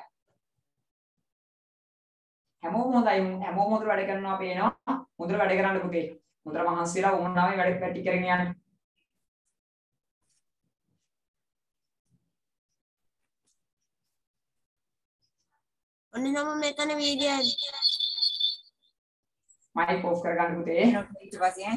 හැමෝම හොඳයි. හැමෝම හොඳට වැඩ කරනවා පේනවා. හොඳට වැඩ කරන්න පුතේ. හොඳට මහන්සි වෙලා වුණාමයි වැඩ පැටි කරගෙන යන්න. ඔන්න නම් මෙතන වීඩියෝ මයික් ඔෆ් කරගන්න පුතේ. ඊට පස්සේ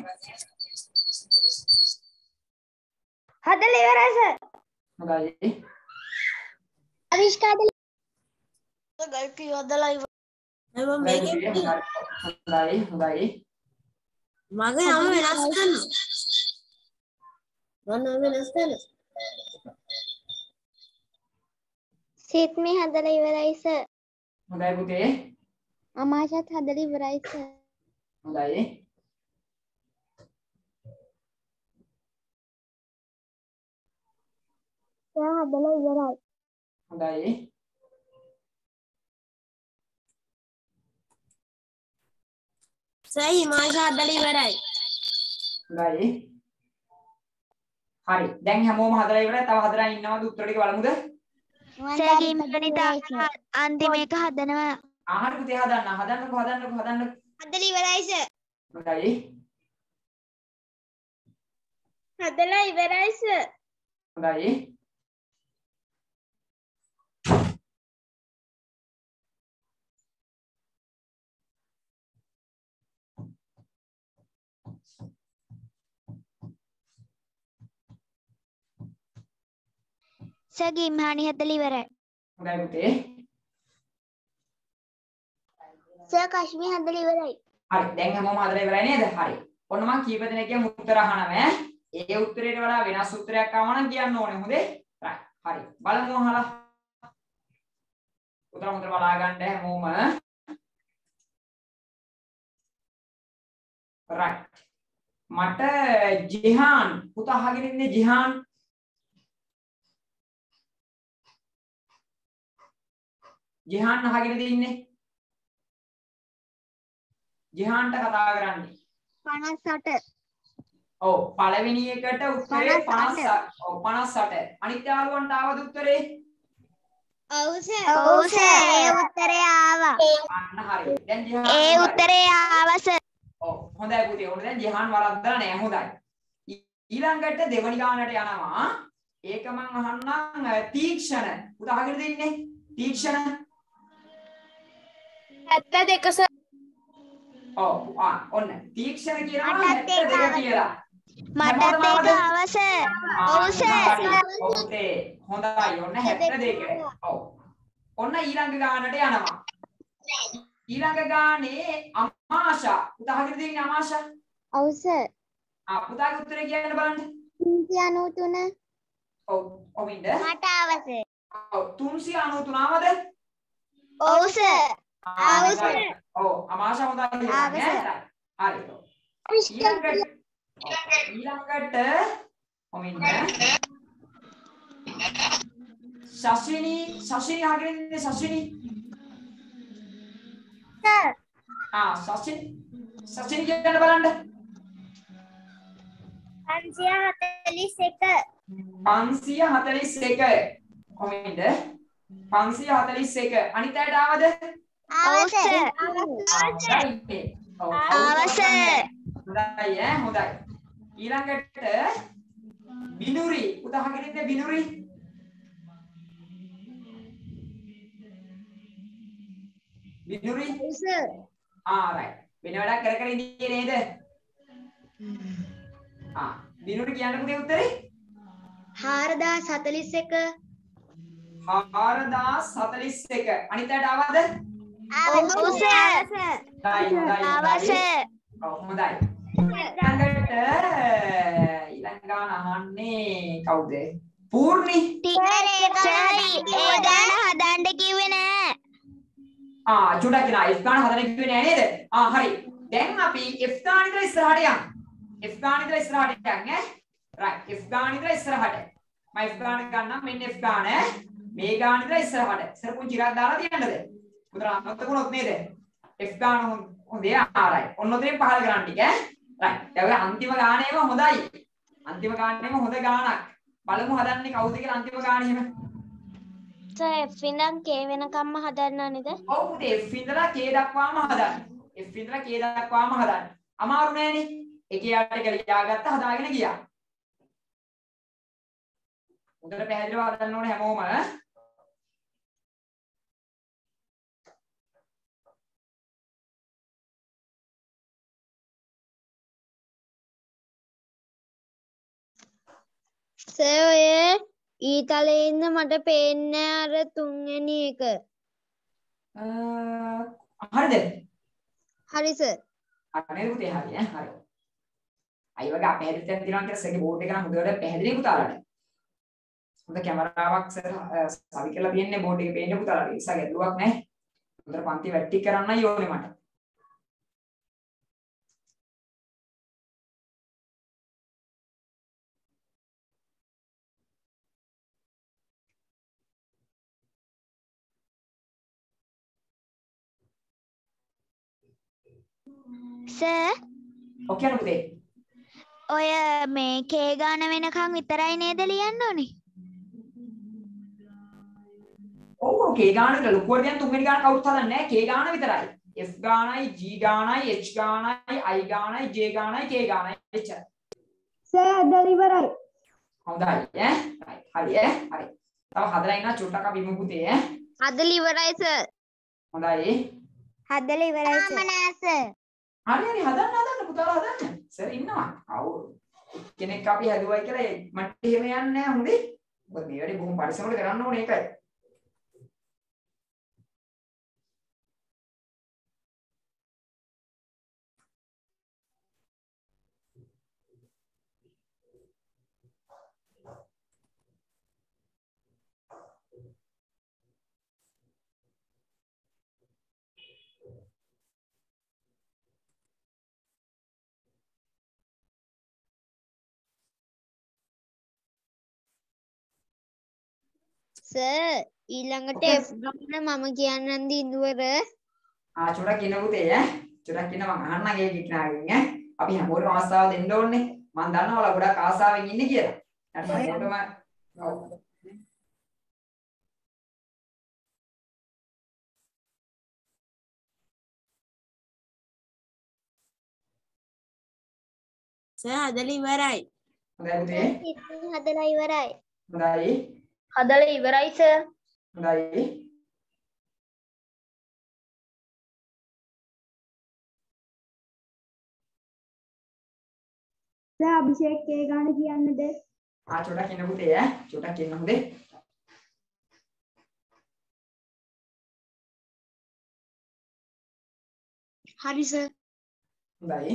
හදලා ඉවරයි සර්. හොඳයි. අවිෂ්කාද ගල් කියවදලා ඉවරයි. මම මේකෙන් හොඳයි හොඳයි. මගේ නම වෙනස් කරනවා. මම නම වෙනස් කරනවා. සිත් මේ හදලා ඉවරයි සර්. හොඳයි පුතේ. අමාෂත් හදලා ඉවරයි සර්. හොඳයි. සර් හදලා ඉවරයි. හොඳයි. සර් හිමාංශ හදලා ඉවරයි. හොඳයි. හරි. දැන් හැමෝම හදලා ඉවරයි. තව හදලා ඉන්නවද උත්තර ටික බලමුද? සර් ගිම්ගණිත අන්තිම එක හදනවා. ආහාර පුතේ හදන්න. හදන්නකෝ හදන්නකෝ හදන්න. හදලා ඉවරයි සර්. හොඳයි. හදලා ඉවරයි සර්. හොඳයි. සර් ගිම්හානි හදලා ඉවරයි. හොඳයි පුතේ. සර් කශ්මී හදලා ඉවරයි. හරි. දැන් හැමෝම හදලා ඉවරයි නේද? හරි. ඔන්න මම කීප දෙනෙක්ගෙන් උත්තර අහනවා ඈ. ඒ උත්තරේට වඩා වෙනස් උත්තරයක් ආව නම් කියන්න ඕනේ. හොඳේ? right. හරි. බලමු අහලා. උත්තර හොඳට බලා ගන්න හැමෝම. right. මට ජිහාන් පුතා අහගෙන ඉන්නේ ජිහාන්. ජිහාන් අහගෙනද ඉන්නේ? ජිහාන්ට කතා කරන්නේ. පනස් අට. ඔව් පළවෙනි එකට උත්තරේ පනස් ඔව් පනස් අට. අනිත් යාළුවන්ට ආවද උත්තරේ? ඔව් සර්. ඔව් සර්. ඒ උත්තරේ ආවා. අන්න හරි. දැන් ජිහාන් ඒ උත්තරේ ආවා සර්. ඔව් හොඳයි පුතේ. ඔන්න දැන් ජිහාන් වරද්දලා නෑ. හොඳයි. ඊළඟට දෙවනි ගානට යනවා. ඒක මං අහන්නම් තීක්ෂණ. පුතා අහගෙනද ඉන්නේ? තීක්ෂණ. හැත්තෑ දෙක සර්. ඔව් ආ ඔන්න තීක්ෂණ කියනවා හැත්තෑ දෙක කියලා. මටත් ඒක ආවා සර්. ඔව් සර්. ඔව්නේ හොඳයි ඔන්න හැත්තෑ දෙක. ඔව්. ඔන්න ඊළඟ ගානට යනවා. ඊළඟ ගානේ අමාෂා. පුතා අහගෙන ඉන්නේ අමාෂා. ඔව් සර්. ආ පුතාගේ උත්තරේ කියන්න බලන්න. තුන්සිය අනූ තුන. ඔව් ඔමින්ද? මට ආවා සර්. ඔව් තුන්සිය අනූ තුන ආවද? ඔව් සර්. ආවා සර්. ඔව් අමාෂා හොඳයි. ආවා සර්. හරි. ඊළඟට ඊළඟට ඔමින්ද? ශෂිනී ශෂිනී අහගෙන ඉන්නේ ශෂිනී. සර්. ආ ශෂිනී ශෂිනී කියන්න බලන්න. පන්සිය හතළිස් එක. පන්සිය හතළිස් එක. කොහෙන්ද? පන්සිය හතළිස් එක. අනිත් අයට ආවද? අවස. හොඳයි. ඔව්. අවස. හොඳයි ඈ හොඳයි. ඊළඟට බිනුරි. පුතා අහගෙන ඉන්නේ බිනුරි. බිනුරි. ආ right. වෙන වැඩක් කර කර ඉන්නේ නේද? ආ බිනුරි කියන්න පුතේ උත්තරේ? හාරදාස් හතළිස් එක. හාරදාස් හතළිස් එක. අනිත් අයට ආවද? අවස. හොඳයි හොඳයි. අවස. ඔව් හොඳයි. ඊළඟට ඊළඟ ගාන අහන්නේ කවුද? පූර්ණි. සර් ඒ ගාන හදන්න කිව්වේ නෑ. ආ චුටක් කියනවා F ගාන හදන්න කිව්වේ නෑ නේද? ආ හරි. දැන් අපි F ගාන ඉදලා ඉස්සරහට යමු. F ගාන ඉදලා ඉස්සරහට යන්න ඈ. right. F ගාන ඉදලා ඉස්සරහට. මම F ගාන ගන්නම් මෙන්න F ගාන. මේ ගාන ඉදලා ඉස්සරහට. ඉස්සර පුංචි එකක් දාලා තියන්නද? පුතලා අමතකුණොත් නේද? F ගාන හොඳේ ආ right. ඔන්න ඔතෙන් පහල කරන්න ටික ඈ. right. දැන් ඔය අන්තිම ගානේම හොඳයි. අන්තිම ගානේම හොඳ ගානක්. බලමු හදන්නේ කවුද කියලා අන්තිම ගානේ එහෙම. සර් F ඉඳන් K වෙනකම්ම හදන්න නේද? ඔව් පුතේ F ඉඳලා K දක්වාම හදන්න. F ඉඳලා K දක්වාම හදන්න. අමාරු නෑනේ. එකේ යට එක ලියාගත්ත හදාගෙන ගියා. උදේට පැහැදිලිව හදන්න ඕනේ හැමෝම. සර් ඔය ඊතලේ ඉන්න මට පේන්නේ අර තුන්වෙනි එක. හරිද? හරි සර්. අනේ පුතේ හරි ඈ හරි. අය වගේ අපහැදිලි තැන් තියෙනවා කියලා සගේ බෝඩ් එක නම් හොඳට පැහැදිලි පුතාලට. හොඳ කැමරාවක් සර් සවි කරලා තියන්නේ බෝඩ් එකේ පේන්න පුතාලට. ඒ නිසා ගැටලුවක් නැහැ. හොඳට පන්ති වැට්ටි කරන්නයි ඕනේ මට. සර් ඔකේ පුතේ. ඔය මේ K ගාන වෙනකන් විතරයි නේද ලියන්න ඕනේ? ඔව් K ගාන විතර ලොකුවට දැන් තුන්වෙනි ගාන කවුරුත් හදන්නේ නැහැ. K ගාන විතරයි. F ගානයි G ගානයි H ගානයි I ගානයි J ගානයි K ගානයි එච්චර. සර් හදලා ඉවරයි. හොඳයි ඈ. හරි ඈ. හරි. තව හදලා ඉන්න චුට්ටක් අපි ඉමු පුතේ ඈ. හදලා ඉවරයි සර්. හොඳයි. හදලා ඉවරයි සර්. හරි හරි හදන්න හදන්න පුතාලා හදන්න. සර් ඉන්නවා. කවුරු කෙනෙක් අපි හැදුවයි කියලා මට එහෙම යන්නේ නැහැ හොඳේ. මොකද මේ වැඩේ බොහොම පරිස්සමට කරන්න ඕනේ ඒකයි. සර් ඊළඟට F ගාන මම කියන්නම් දිනුවර. ආ චුට්ටක් ඉන්න පුතේ ඈ. චුට්ටක් ඉන්න මං අහන්නම් ඒ කික්නාගෙන් ඈ. අපි හැමෝටම අවස්ථාව දෙන්න ඕනේ. මං දන්නවා ඔයාලා ගොඩක් ආසාවෙන් ඉන්නේ කියලා. හරි හැමෝටම ඔව්. සර් හදලා ඉවරයි. හොඳයි පුතේ. හදලා ඉවරයි. හොඳයි. හදලා ඉවරයි සර්. හොඳයි. සර් අභිෂේක් K ගාන කියන්නද? ආ චුට්ටක් ඉන්න පුතේ ඈ. චුට්ටක් ඉන්න හොඳේ. හරි සර්. හොඳයි.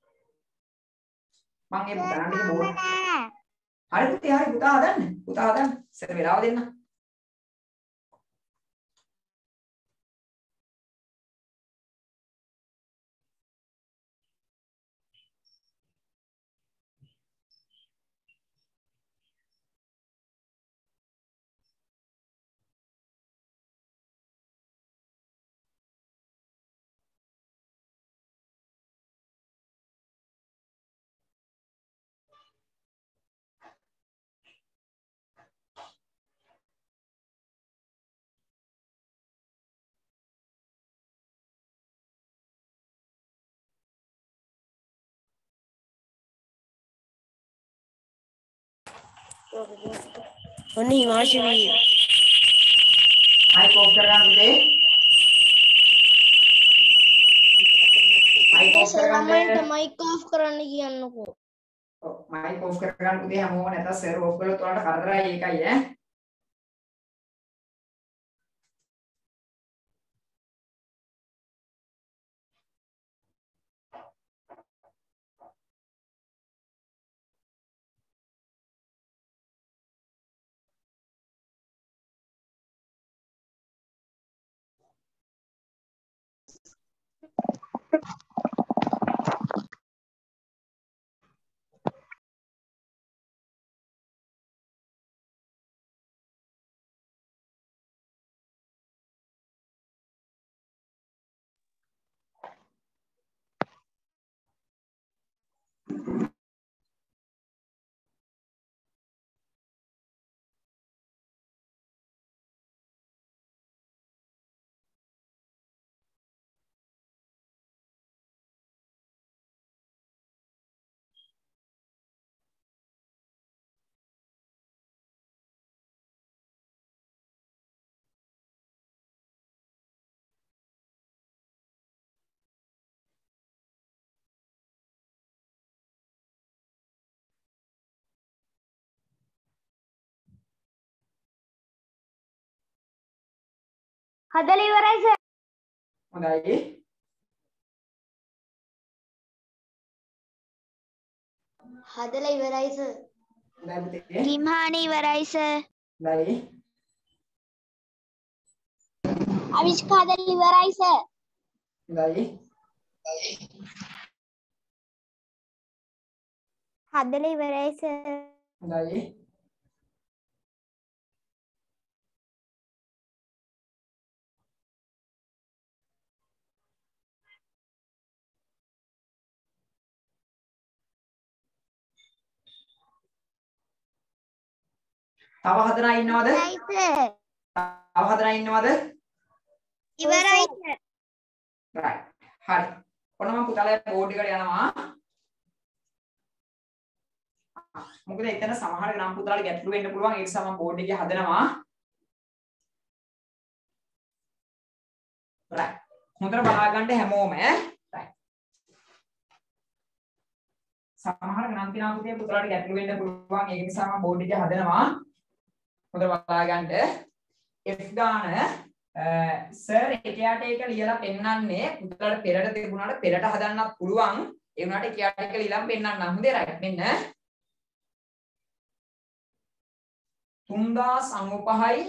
මං ඒ පුතාට බෝඩ්. හරි පුතේ හරි පුතා හදන්න. පුතා හදන්න. සර් වෙලාව දෙන්න. ඔන්න හිමාංශවී මයික් ඔෆ් කරගන්න පුතේ. මයික් ඔෆ් කරගන්න. මයික් ඔෆ් කරන්න කියන්නකෝ. ඔව් මයික් ඔෆ් කරගන්න පුතේ හැමෝම නැත්නම් සර් ඔෆ් කළොත් ඔයාලට කරදරයි ඒකයි ඈ. හදලා ඉවරයි සර්. හොඳයි. හදලා ඉවරයි සර්. හොඳයි පුතේ. කිම්හානි ඉවරයි සර්. හොඳයි. අවිෂ්ක හදලා ඉවරයි සර්. හොඳයි. හදලා ඉවරයි සර්. හොඳයි. තව හදලා ඉන්නවද? ඉවරයි සර්. තව හදලා ඉන්නවද? ඉවරයි සර්. right. හරි. ඔන්න මම පුතාලගේ බෝඩ් එකට යනවා. මොකද එතන සමහර නම් පුතාලට ගැටලු වෙන්න පුළුවන්. ඒ නිසා මම බෝඩ් එකේ හදනවා. right. හොඳට බලා ගන්න හැමෝම ඈ. right. සමහර නම් තියනවා පුතේ පුතාලට ගැටලු වෙන්න පුළුවන්. ඒ නිසා මම බෝඩ් එකේ හදනවා. හොඳට බලා ගන්න. F ගාන සර් එකයට එක ලියලා පෙන්නන්නේ පුතාලට පෙරට තිබුණාට පෙරට හදන්නත් පුළුවන්. ඒ වුණාට එකයට එක ලියලා පෙන්නන්න. හොඳේ right. මෙන්න තුන්දාස් අනූපහයි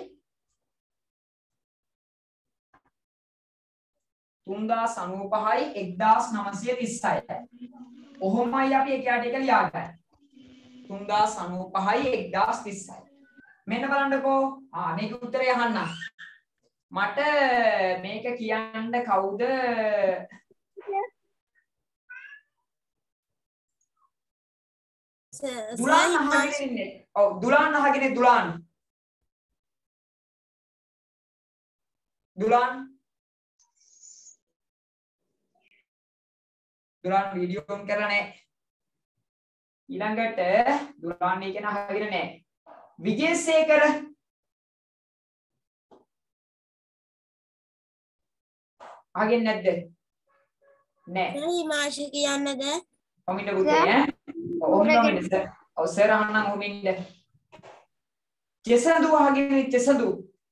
තුන්දාස් අනූපහයි එක්දාස් නවසිය තිස්සයි. ඔහොමයි අපි එකයට එක ලියාගන්නේ. තුන්දාස් අනූපහයි එක්දාස් තිස්සයි. මෙන්න බලන්නකෝ. ආ මේක උත්තරය අහන්න. මට මේක කියන්න කවුද? දුලාන් අහගෙන ඉන්නේ. ඔව් දුලාන් අහගෙන දුලාන්. දුලාන් දුලාන් වීඩියෝ ඔන් කරලා නැහැ. ඊළඟට දුලාන් එක අහගෙන නැහැ. විජේසේකර අහගෙන නැද්ද? නැහැ. හිමාංශ කියන්නද? ඔමින්න පුතේ ඈ. ඔමින්න ඔමින්න සර්. ඔව් සර් අහන්නම් ඔමින්න. චෙසඳු අහගෙන චෙසඳු.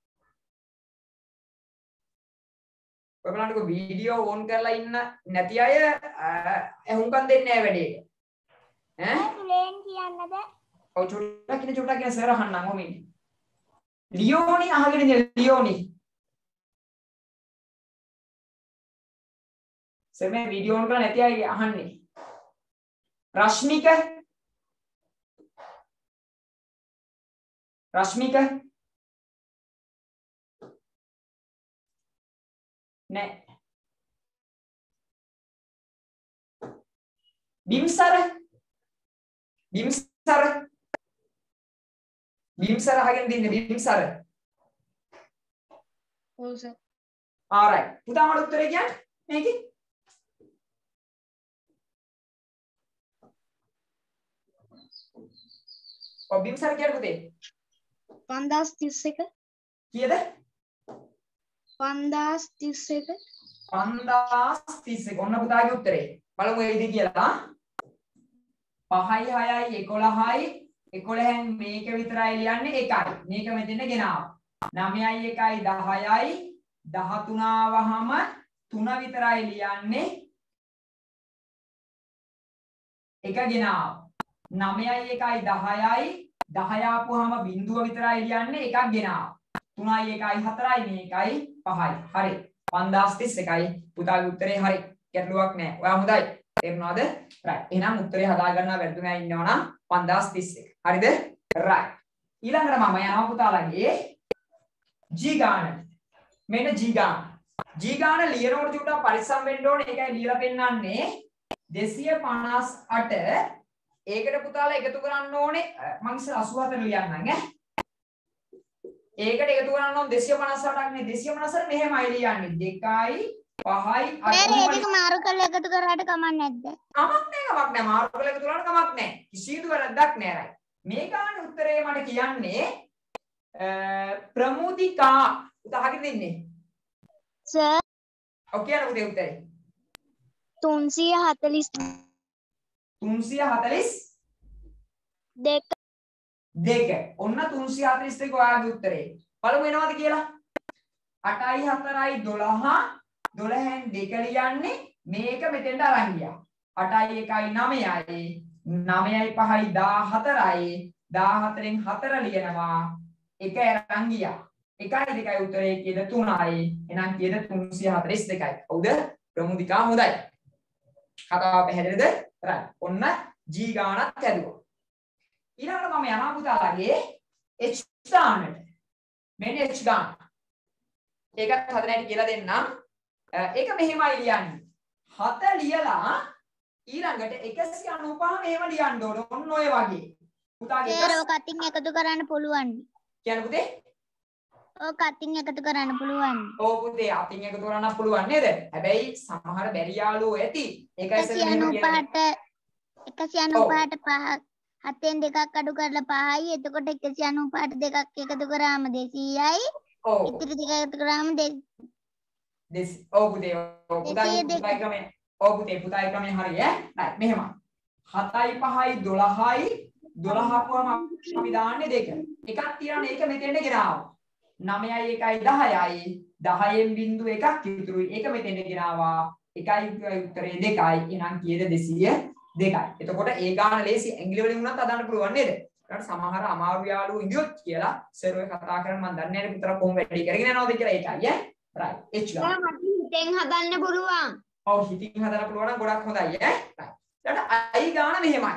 ඔයගලන්ට වීඩියෝ ඕන් කරලා ඉන්න නැති අය එහුම්කම් දෙන්නේ නැහැ වැඩේට. ඈ? ලේන් කියන්නද? ඔව් චුට්ටක් ඉන්න චුට්ටක් ඉන්න සර් අහන්නම් ඔමින්න. ලියෝනි අහගෙන ඉන්න ලියෝනි. සර් මේ වීඩියෝ ඕන් කරලා නැති අය අහන්නේ. රශ්මික රශ්මික නෑ. බිම්සර බිම්සර බිම්සර අහගෙන දින්නේ බිම්සර. ඔව් සර්. alright පුතා මට උත්තරේ කියන්න මේකේ. ඔව් බිම්සර කියන පුතේ. පන්දාස් තිස් එක. කීයද? පන්දාස් තිස් එක. පන්දාස් තිස් එක. ඔන්න පුතාගේ උත්තරේ. බලමු එයිද කියලා. පහයි හයයි එකොළහයි එකොළහෙන් මේක විතරයි ලියන්නේ එකයි. මේක මෙතන ගෙනාවා. නවයයි එකයි දහයයි දහතුන ආවහම තුන විතරයි ලියන්නේ එක ගෙනාවා. නවයයි එකයි දහයයි දහය ආපුවාම බිංදුව විතරයි ලියන්නේ එකක් ගෙනාවා. තුනයි එකයි හතරයි මේකයි පහයි. හරි. පන්දාස් තිස් එකයි පුතාගේ උත්තරේ හරි. ගැටලුවක් නැහැ. ඔයා හොඳයි. තේරුණාද? right. එහෙනම් උත්තරේ හදා ගන්නවා වැරදුනා ඉන්නවනම් පන්දාස් තිස් එක. හරිද? right. ඊළඟට මම යනවා පුතාලගේ G ගාන. මෙන්න G ගාන. G ගාන ලියනකොට චුට්ටක් පරිස්සම් වෙන්න ඕනේ. ඒකයි ලියලා පෙන්නන්නේ දෙසිය පනස් අට. ඒකට පුතාලා එකතු කරන්න ඕනේ මම ඉස්සර අසූ හතර ලියන්නම් ඈ. ඒකට එකතු කරන්න ඕනේ දෙසිය පනස් අටක් නේ. දෙසිය පනස් අට මෙහෙමයි ලියන්නේ. දෙකයි පහයි අටයි. මේක මාරු කරලා එකතු කරාට කමක් නැද්ද? කමක් නැහැ කමක් නැහැ. මාරු කරලා එකතු කරාට කමක් නැහැ. කිසිදු වැරද්දක් නැහැ රයි. මේ ගානේ උත්තරේ මට කියන්නේ ප්‍රමුදිකා උදාහරණ දෙන්නේ. සර් ඔව් කියන උදේ උත්තරේ. තුන්සිය හතලිස් තුන්සිය හතලිස් දෙක. දෙක. ඔන්න තුන්සිය හතලිස් දෙක ඔයාගේ උත්තරේ. බලමු එනවද කියලා. අටයි හතරයි දොළහ දොළහෙන් දෙක ලියන්නේ මේක මෙතෙන්ට අරන් ගියා. අටයි එකයි නවයයි නවයයි පහයි දහහතරයි දහහතරෙන් හතර ලියනවා එක අරන් ගියා. එකයි දෙකයි උත්තරේ කීයද තුනයි. එහෙනම් කීයද තුන්සිය හතලිස් දෙකයි. හවුද? ප්‍රමුදිකා හොඳයි. කතාව පැහැදිලිද? right. ඔන්න G ගානක් ඇදුවා. ඊළඟට මම යනවා පුතාලගේ H ගානට. මෙන්න H ගාන. ඒකත් හදන හැටි කියලා දෙන්නම්. ඒක මෙහෙමයි ලියන්නේ. හත ලියලා ඊළඟට එකසිය අනූපහ මෙහෙම ලියන්න ඕන. ඔන්න ඔය වගේ. පුතාගේ ඒක කටින් එකතු කරන්න පුළුවන්. කියන්න පුතේ. ඔය කටින් එකතු කරන්න පුළුවන්. ඔව් පුතේ අතින් එකතු කරන්න පුළුවන් නේද? හැබැයි සමහර බැරි යාළුවෝ ඇති. ඒකයි සර් මෙහෙම කියන්නේ. එකසිය අනූපහට පහ හතෙන් දෙකක් අඩු කරලා පහයි. එතකොට එකසිය අනූපහට දෙකක් එකතු කරාම දෙසීයයි. ඔව්. ඉතිරි දෙක එකතු කරාම දෙස් ඔව් පුතේ ඔව් පුතාගේ පුතාගේ ක්‍රමය ඔව් පුතේ පුතාගේ ක්‍රමය හරි ඈ right මෙහෙම හතයි පහයි දොළහයි දොළහ වුවම අපි දාන්නේ දෙක එකක් තියනනේ ඒක මෙතෙන්ට ගෙනාවා නවයයි එකයි දහයයි දහයෙන් බිංදුව එකක් ඉතුරුයි ඒක මෙතෙන්ට ගෙනාවා එකයි උත්තරේ දෙකයි එහෙනම් කීයද දෙසිය දෙකයි එතකොට ඒ ගාන ලේසි ඇඟිලි වලින් උනත් හදන්න පුළුවන් නේද ඊට සමහර අමාරු යාළුවෝ ඉඳියොත් කියලා සර් ඔය කතා කරන් මම දන්නේ නැහැ පුතලා කොහොම වැඩි කරගෙන යනවද කියලා ඒකයි ඈ right H ගාන මට හිතෙන් හදන්න පුළුවන්. ඔව් හිතින් හදන්න පුළුවන් නම් ගොඩක් හොඳයි ඈ right ඊට I ගාන මෙහෙමයි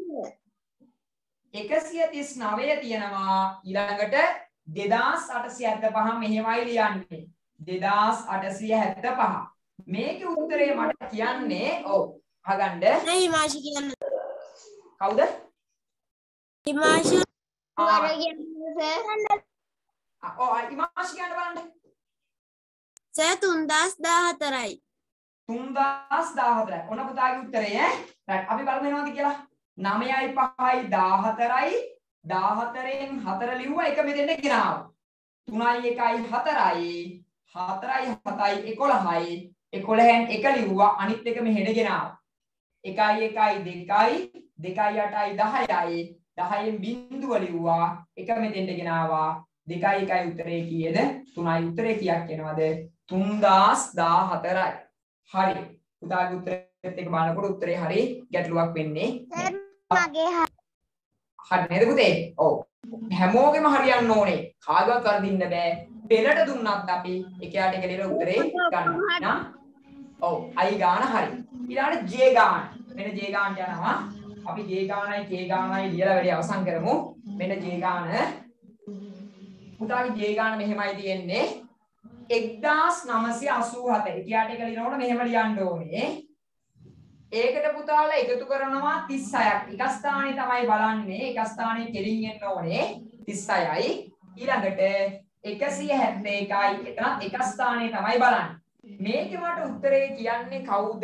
එකසිය තිස් නවය තියෙනවා ඊළඟට දෙදාස් අටසිය හැත්තෑපහ මෙහෙමයි ලියන්නේ දෙදාස් අටසිය හැත්තෑපහ මේකේ උත්තරේ මට කියන්නේ ඔව් අහගන්න නෑ හිමාංශ කියන්න. කවුද හිමාංශ වර කියන්නේ සර්. ඔව් ඉමාංශ කියන්න බලන්න සර් තුන්දාස් දාහතරයි. තුන්දාස් දාහතරයි ඔන්න පුතාගේ උත්තරේ ඈ right අපි බලමු එනවාද කියලා නවයයි පහයි දහහතරයි දහහතරෙන් හතර ලිව්වා එක මෙතෙන්ට ගෙනාවා තුනයි එකයි හතරයි හතරයි හතයි එකොළහයි එකොළහෙන් එක ලිව්වා අනිත් එක මෙහෙට ගෙනාවා එකයි එකයි දෙකයි දෙකයි අටයි දහයයි දහයෙන් බිංදුව ලිව්වා එක මෙතෙන්ට ගෙනාවා දෙකයි එකයි උත්තරේ කීයද තුනයි උත්තරේ කීයක් එනවද තුන්දාස් දාහතරයි හරි පුතාගේ උත්තරෙත් එක බලනකොට උත්තරේ හරි ගැටලුවක් වෙන්නේ මගේ හරි නේද පුතේ ඔව් හැමෝගෙම හරියන්න ඕනේ කාගවත් වරදින්න බෑ පෙළට දුන්නත් අපි එකයට එක ලියලා උත්තරේ ගන්න නං ඔව් I ගාන හරි ඊළඟට J ගාන මෙන්න J ගානට යනවා අපි J ගානයි K ගානයි ලියලා වැඩි අවසන් කරමු මෙන්න J ගාන පුතාගේ J ගාන මෙහෙමයි තියෙන්නේ එක්දාස් නවසිය අසූ හත එකයට එක ලියනකොට මෙහෙම ලියන්න ඕනේ ඒකට පුතාලා එකතු කරනවා තිස් හයක් එක ස්ථානේ තමයි බලන්නේ එක ස්ථානේ කෙලින් එන්න ඕනේ තිස් හයයි ඊළඟට එකසිය හැත්තෑ එකයි එතන එක ස්ථානේ තමයි බලන්නේ මේකේ මට උත්තරේ කියන්නේ කවුද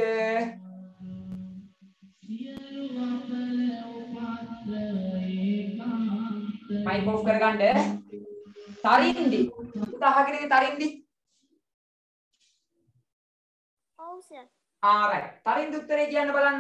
මයික් ඔෆ් කරගන්න. තරින්දි. පුතා අහගෙන ඉන්නේ තරින්දි. ඔව් සර්. ආ රයිට්. තරින්දි උත්තරේ කියන්න බලන්න.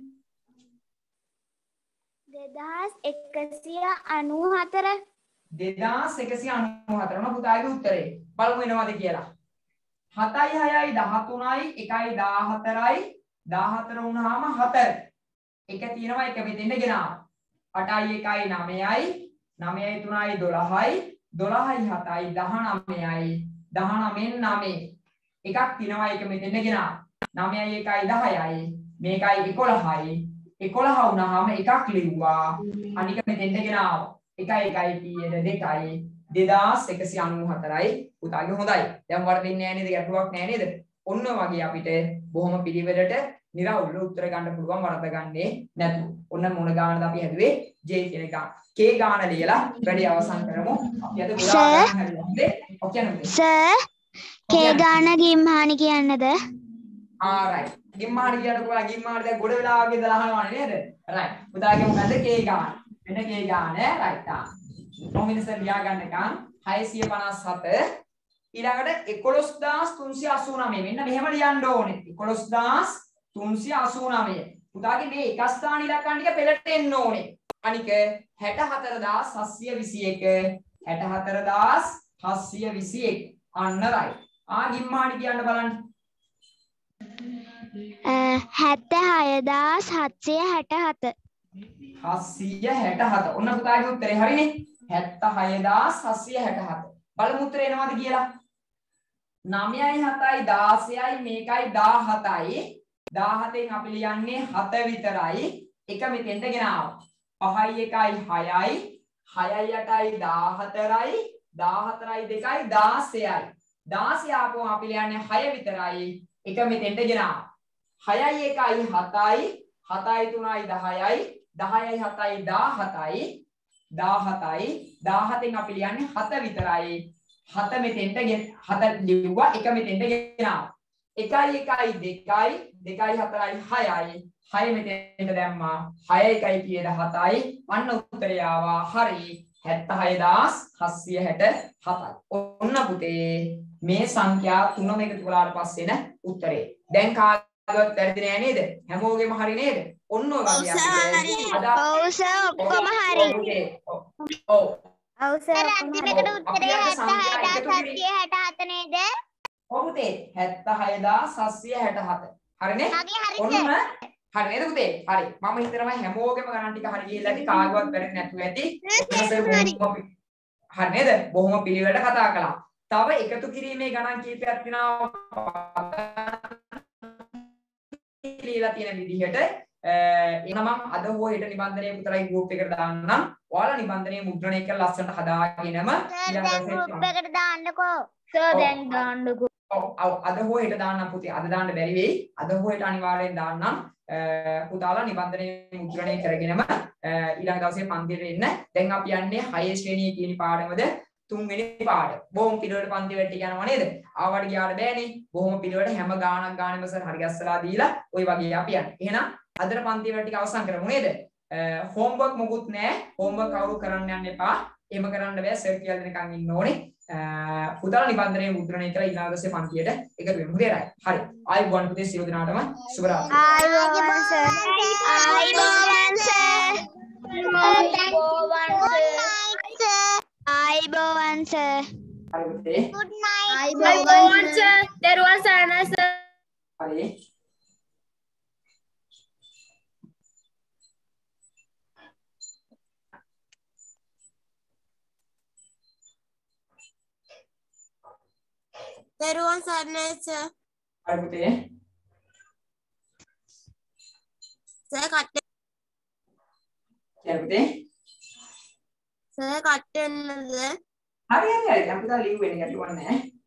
දෙදාස් එකසිය අනූහතර. දෙදාස් එකසිය අනූහතර න පුතාගේ උත්තරේ. බලමු එනවද කියලා. හතයි හයයි දහතුනයි එකයි දාහතරයි දාහතර වුණාම හතර. එක තියෙනවා එක මෙතෙන්ට ගෙනාවා. අටයි එකයි නවයයි නවයයි තුනයි දොළහයි දොළහයි හතයි දහනවයයි දහනවයෙන් නවය. එකක් තියෙනවා එක මෙතෙන්ට ගෙනාවා. නවයයි එකයි දහයයි මේකයි එකොළහයි එකොළහ වුණාම එකක් ලිව්වා. අනික මෙතෙන්ට ගෙනාවා. එකයි එකයි කීයද දෙකයි දෙදාස් එකසිය අනූහතරයි. පුතාගේ හොඳයි. දැන් වරදින්නේ නැහැ නේද? ගැටලුවක් නැහැ නේද? ඔන්න වගේ අපිට බොහොම පිළිවෙලට නිරවුල්ව උත්තර ගන්න පුළුවන් වරද ගන්නේ නැතුව. ඔන්න මොන ගානද අපි හැදුවේ? J කියන ගාන. K ගාන ලියලා වැඩි අවසන් කරමු. අපි අද ගොඩාක් ගාන හරියන්නේ. ඔක් කියන්නද? සර් K ගාන ගිම්හානි කියන්නද? ආ රයිට්. ගිම්මානි කියනකොට ඔයාලා ගිම්මානි දැන් ගොඩ වෙලා වගේ දාලා අහනවනේ නේද? රයිට්. පුතාගේ මොකද්ද K ගාන? මෙන්න K ගාන රයිට් ආ. කොහොමද සර් ලියා ගන්නකම් හයසිය පනස් හත ඊළඟට එකොළොස්දාස් තුන්සිය අසූනවය මෙන්න මෙහෙම ලියන්න ඕනේ. එකොළොස්දාස් තුන්සිය අසූනවය. පුතාගේ මේ එක ස්ථාන ඉලක්කම් ටික පෙළට එන්න ඕනේ. අනික හැටහතරදාස් හත්සිය විසි එක හැටහතරදාස් හත්සිය විසි එක අන්න රයිට්. ආ ගිම්මානි කියන්න බලන්න. හැත්තෑහයදාස් හත්සිය හැටහත. හත්සිය හැටහත. ඔන්න පුතාගේ උත්තරේ හරිනේ. හැත්තෑහයදාස් හත්සිය හැටහත. බලමු උත්තරේ එනවද කියලා. නවයයි හතයි දාසයයි මේකයි දාහතයි. දාහතෙන් අපි ලියන්නේ හත විතරයි. එක මෙතෙන්ට ගෙනාවා. පහයි එකයි හයයි. හයයි අටයි දාහතරයි. දාහතරයි දෙකයි දාසයයි. දාසය ආපුවම අපි ලියන්නේ හය විතරයි. එක මෙතෙන්ට ගෙනාවා. හයයි එකයි හතයි. හතයි තුනයි දහයයි. දහයයි හතයි දාහතයි. දාහතයි දාහතෙන් අපි ලියන්නේ හත විතරයි. හත මෙතෙන්ට ගෙන හත ලිව්වා එක මෙතෙන්ට ගෙනාවා. එකයි එකයි දෙකයි දෙකයි හතරයි හයයි. හය මෙතෙන්ට දැම්මා. හය එකයි කීයද හතයි. අන්න උත්තරය ආවා හරි. හැත්තෑහයදාස් හත්සිය හැටහතයි. ඔන්න පුතේ මේ සංඛ්‍යා තුනම එකතු කළාට පස්සේ එන උත්තරේ. දැන් කාගවත් වැරදි නෑ නේද? හැමෝගෙම හරි නේද? ඔන්න ඔය වගේ අපිට අද ඔව් සර් ඔක්කොම හරි. ඔව්. ඔව් සර් අන්තිමේකට උත්තරේ හැත්තෑහයදාස් හත්සිය හැටහත නේද? ඔව් පුතේ හැත්තෑහයදාස් හත්සිය හැටහත. හරිනේ? මගේ හරි ඔන්න හරි නේද පුතේ? හරි. මම හිතනවා හැමෝගෙම ගණන් ටික හරි ගිහිල්ලා ඇති කාගවත් වැරදි නැතුව ඇති. හරි නේද? බොහොම පිළිවෙලට කතා කළා. තව එකතු කිරීමේ ගණන් කීපයක් තියෙනවා. ලියලා තියෙන විදිහට එනනම් අද හෝ හෙට නිබන්ධනය විතරයි ගෲප් එකට දාන්නම්. ඔයාලා නිබන්ධනය මුද්‍රණය කරලා ලස්සනට හදාගෙනම දැන් ගෲප් එකට දාන්නකෝ. සර් දැන් දාන්නකෝ. ඔව් අද හෝ හෙට දාන්නම් පුතේ. අද දාන්න බැරි වෙයි. අද හෝ හෙට අනිවාර්යෙන් දාන්නම්. පුතාලා නිබන්ධනය මුද්‍රණය කරගෙනම ඊළඟ දවසේ පන්තියට එන්න. දැන් අපි යන්නේ හය ශ්‍රේණියේ කියන පාඩමද තුන්වෙනි පාඩම. බොහොම පිළිවෙලට පන්ති වලට යනවා නේද? ආවට ගියාට බෑනේ. බොහොම පිළිවෙලට හැම ගාණක් ගානෙම සර් හරි ගැස්සලා දීලා ওই වගේ අපි යන්නේ. එහෙනම් අදට පන්ති වල ටික අවසන් කරමු නේද? හෝම්වර්ක් මොකුත් නැහැ. හෝම්වර්ක් කවුරු කරන්න යන්න එපා. එහෙම කරන්න බෑ. සර් කියලා දෙනකන් ඉන්න ඕනේ. පුතාලා නිබන්ධනය මුද්‍රණය කරලා ඊළඟ දවසේ පන්තියට එකතු වෙමු. හරියි. හරි. ආයිබෝවන් පුතේ සියලු දෙනාටම සුබ රාත්‍රියක්. ආයිබෝවන් සර්. ආයිබෝවන් සර්. ආයිබෝවන් සර්. හරි පුතේ. good night. ආයිබෝවන් සර්. දරුවන් සරණයි සර්. හරි. දරුවන් සරණයි සර්. හරි පුතේ. සර් කට්ට හරි පුතේ. සර් කට්ට වෙන්නද? හරි හරි හරි. අපි තා ලිව් වෙන්නේ ගැටලුවක් නැහැ.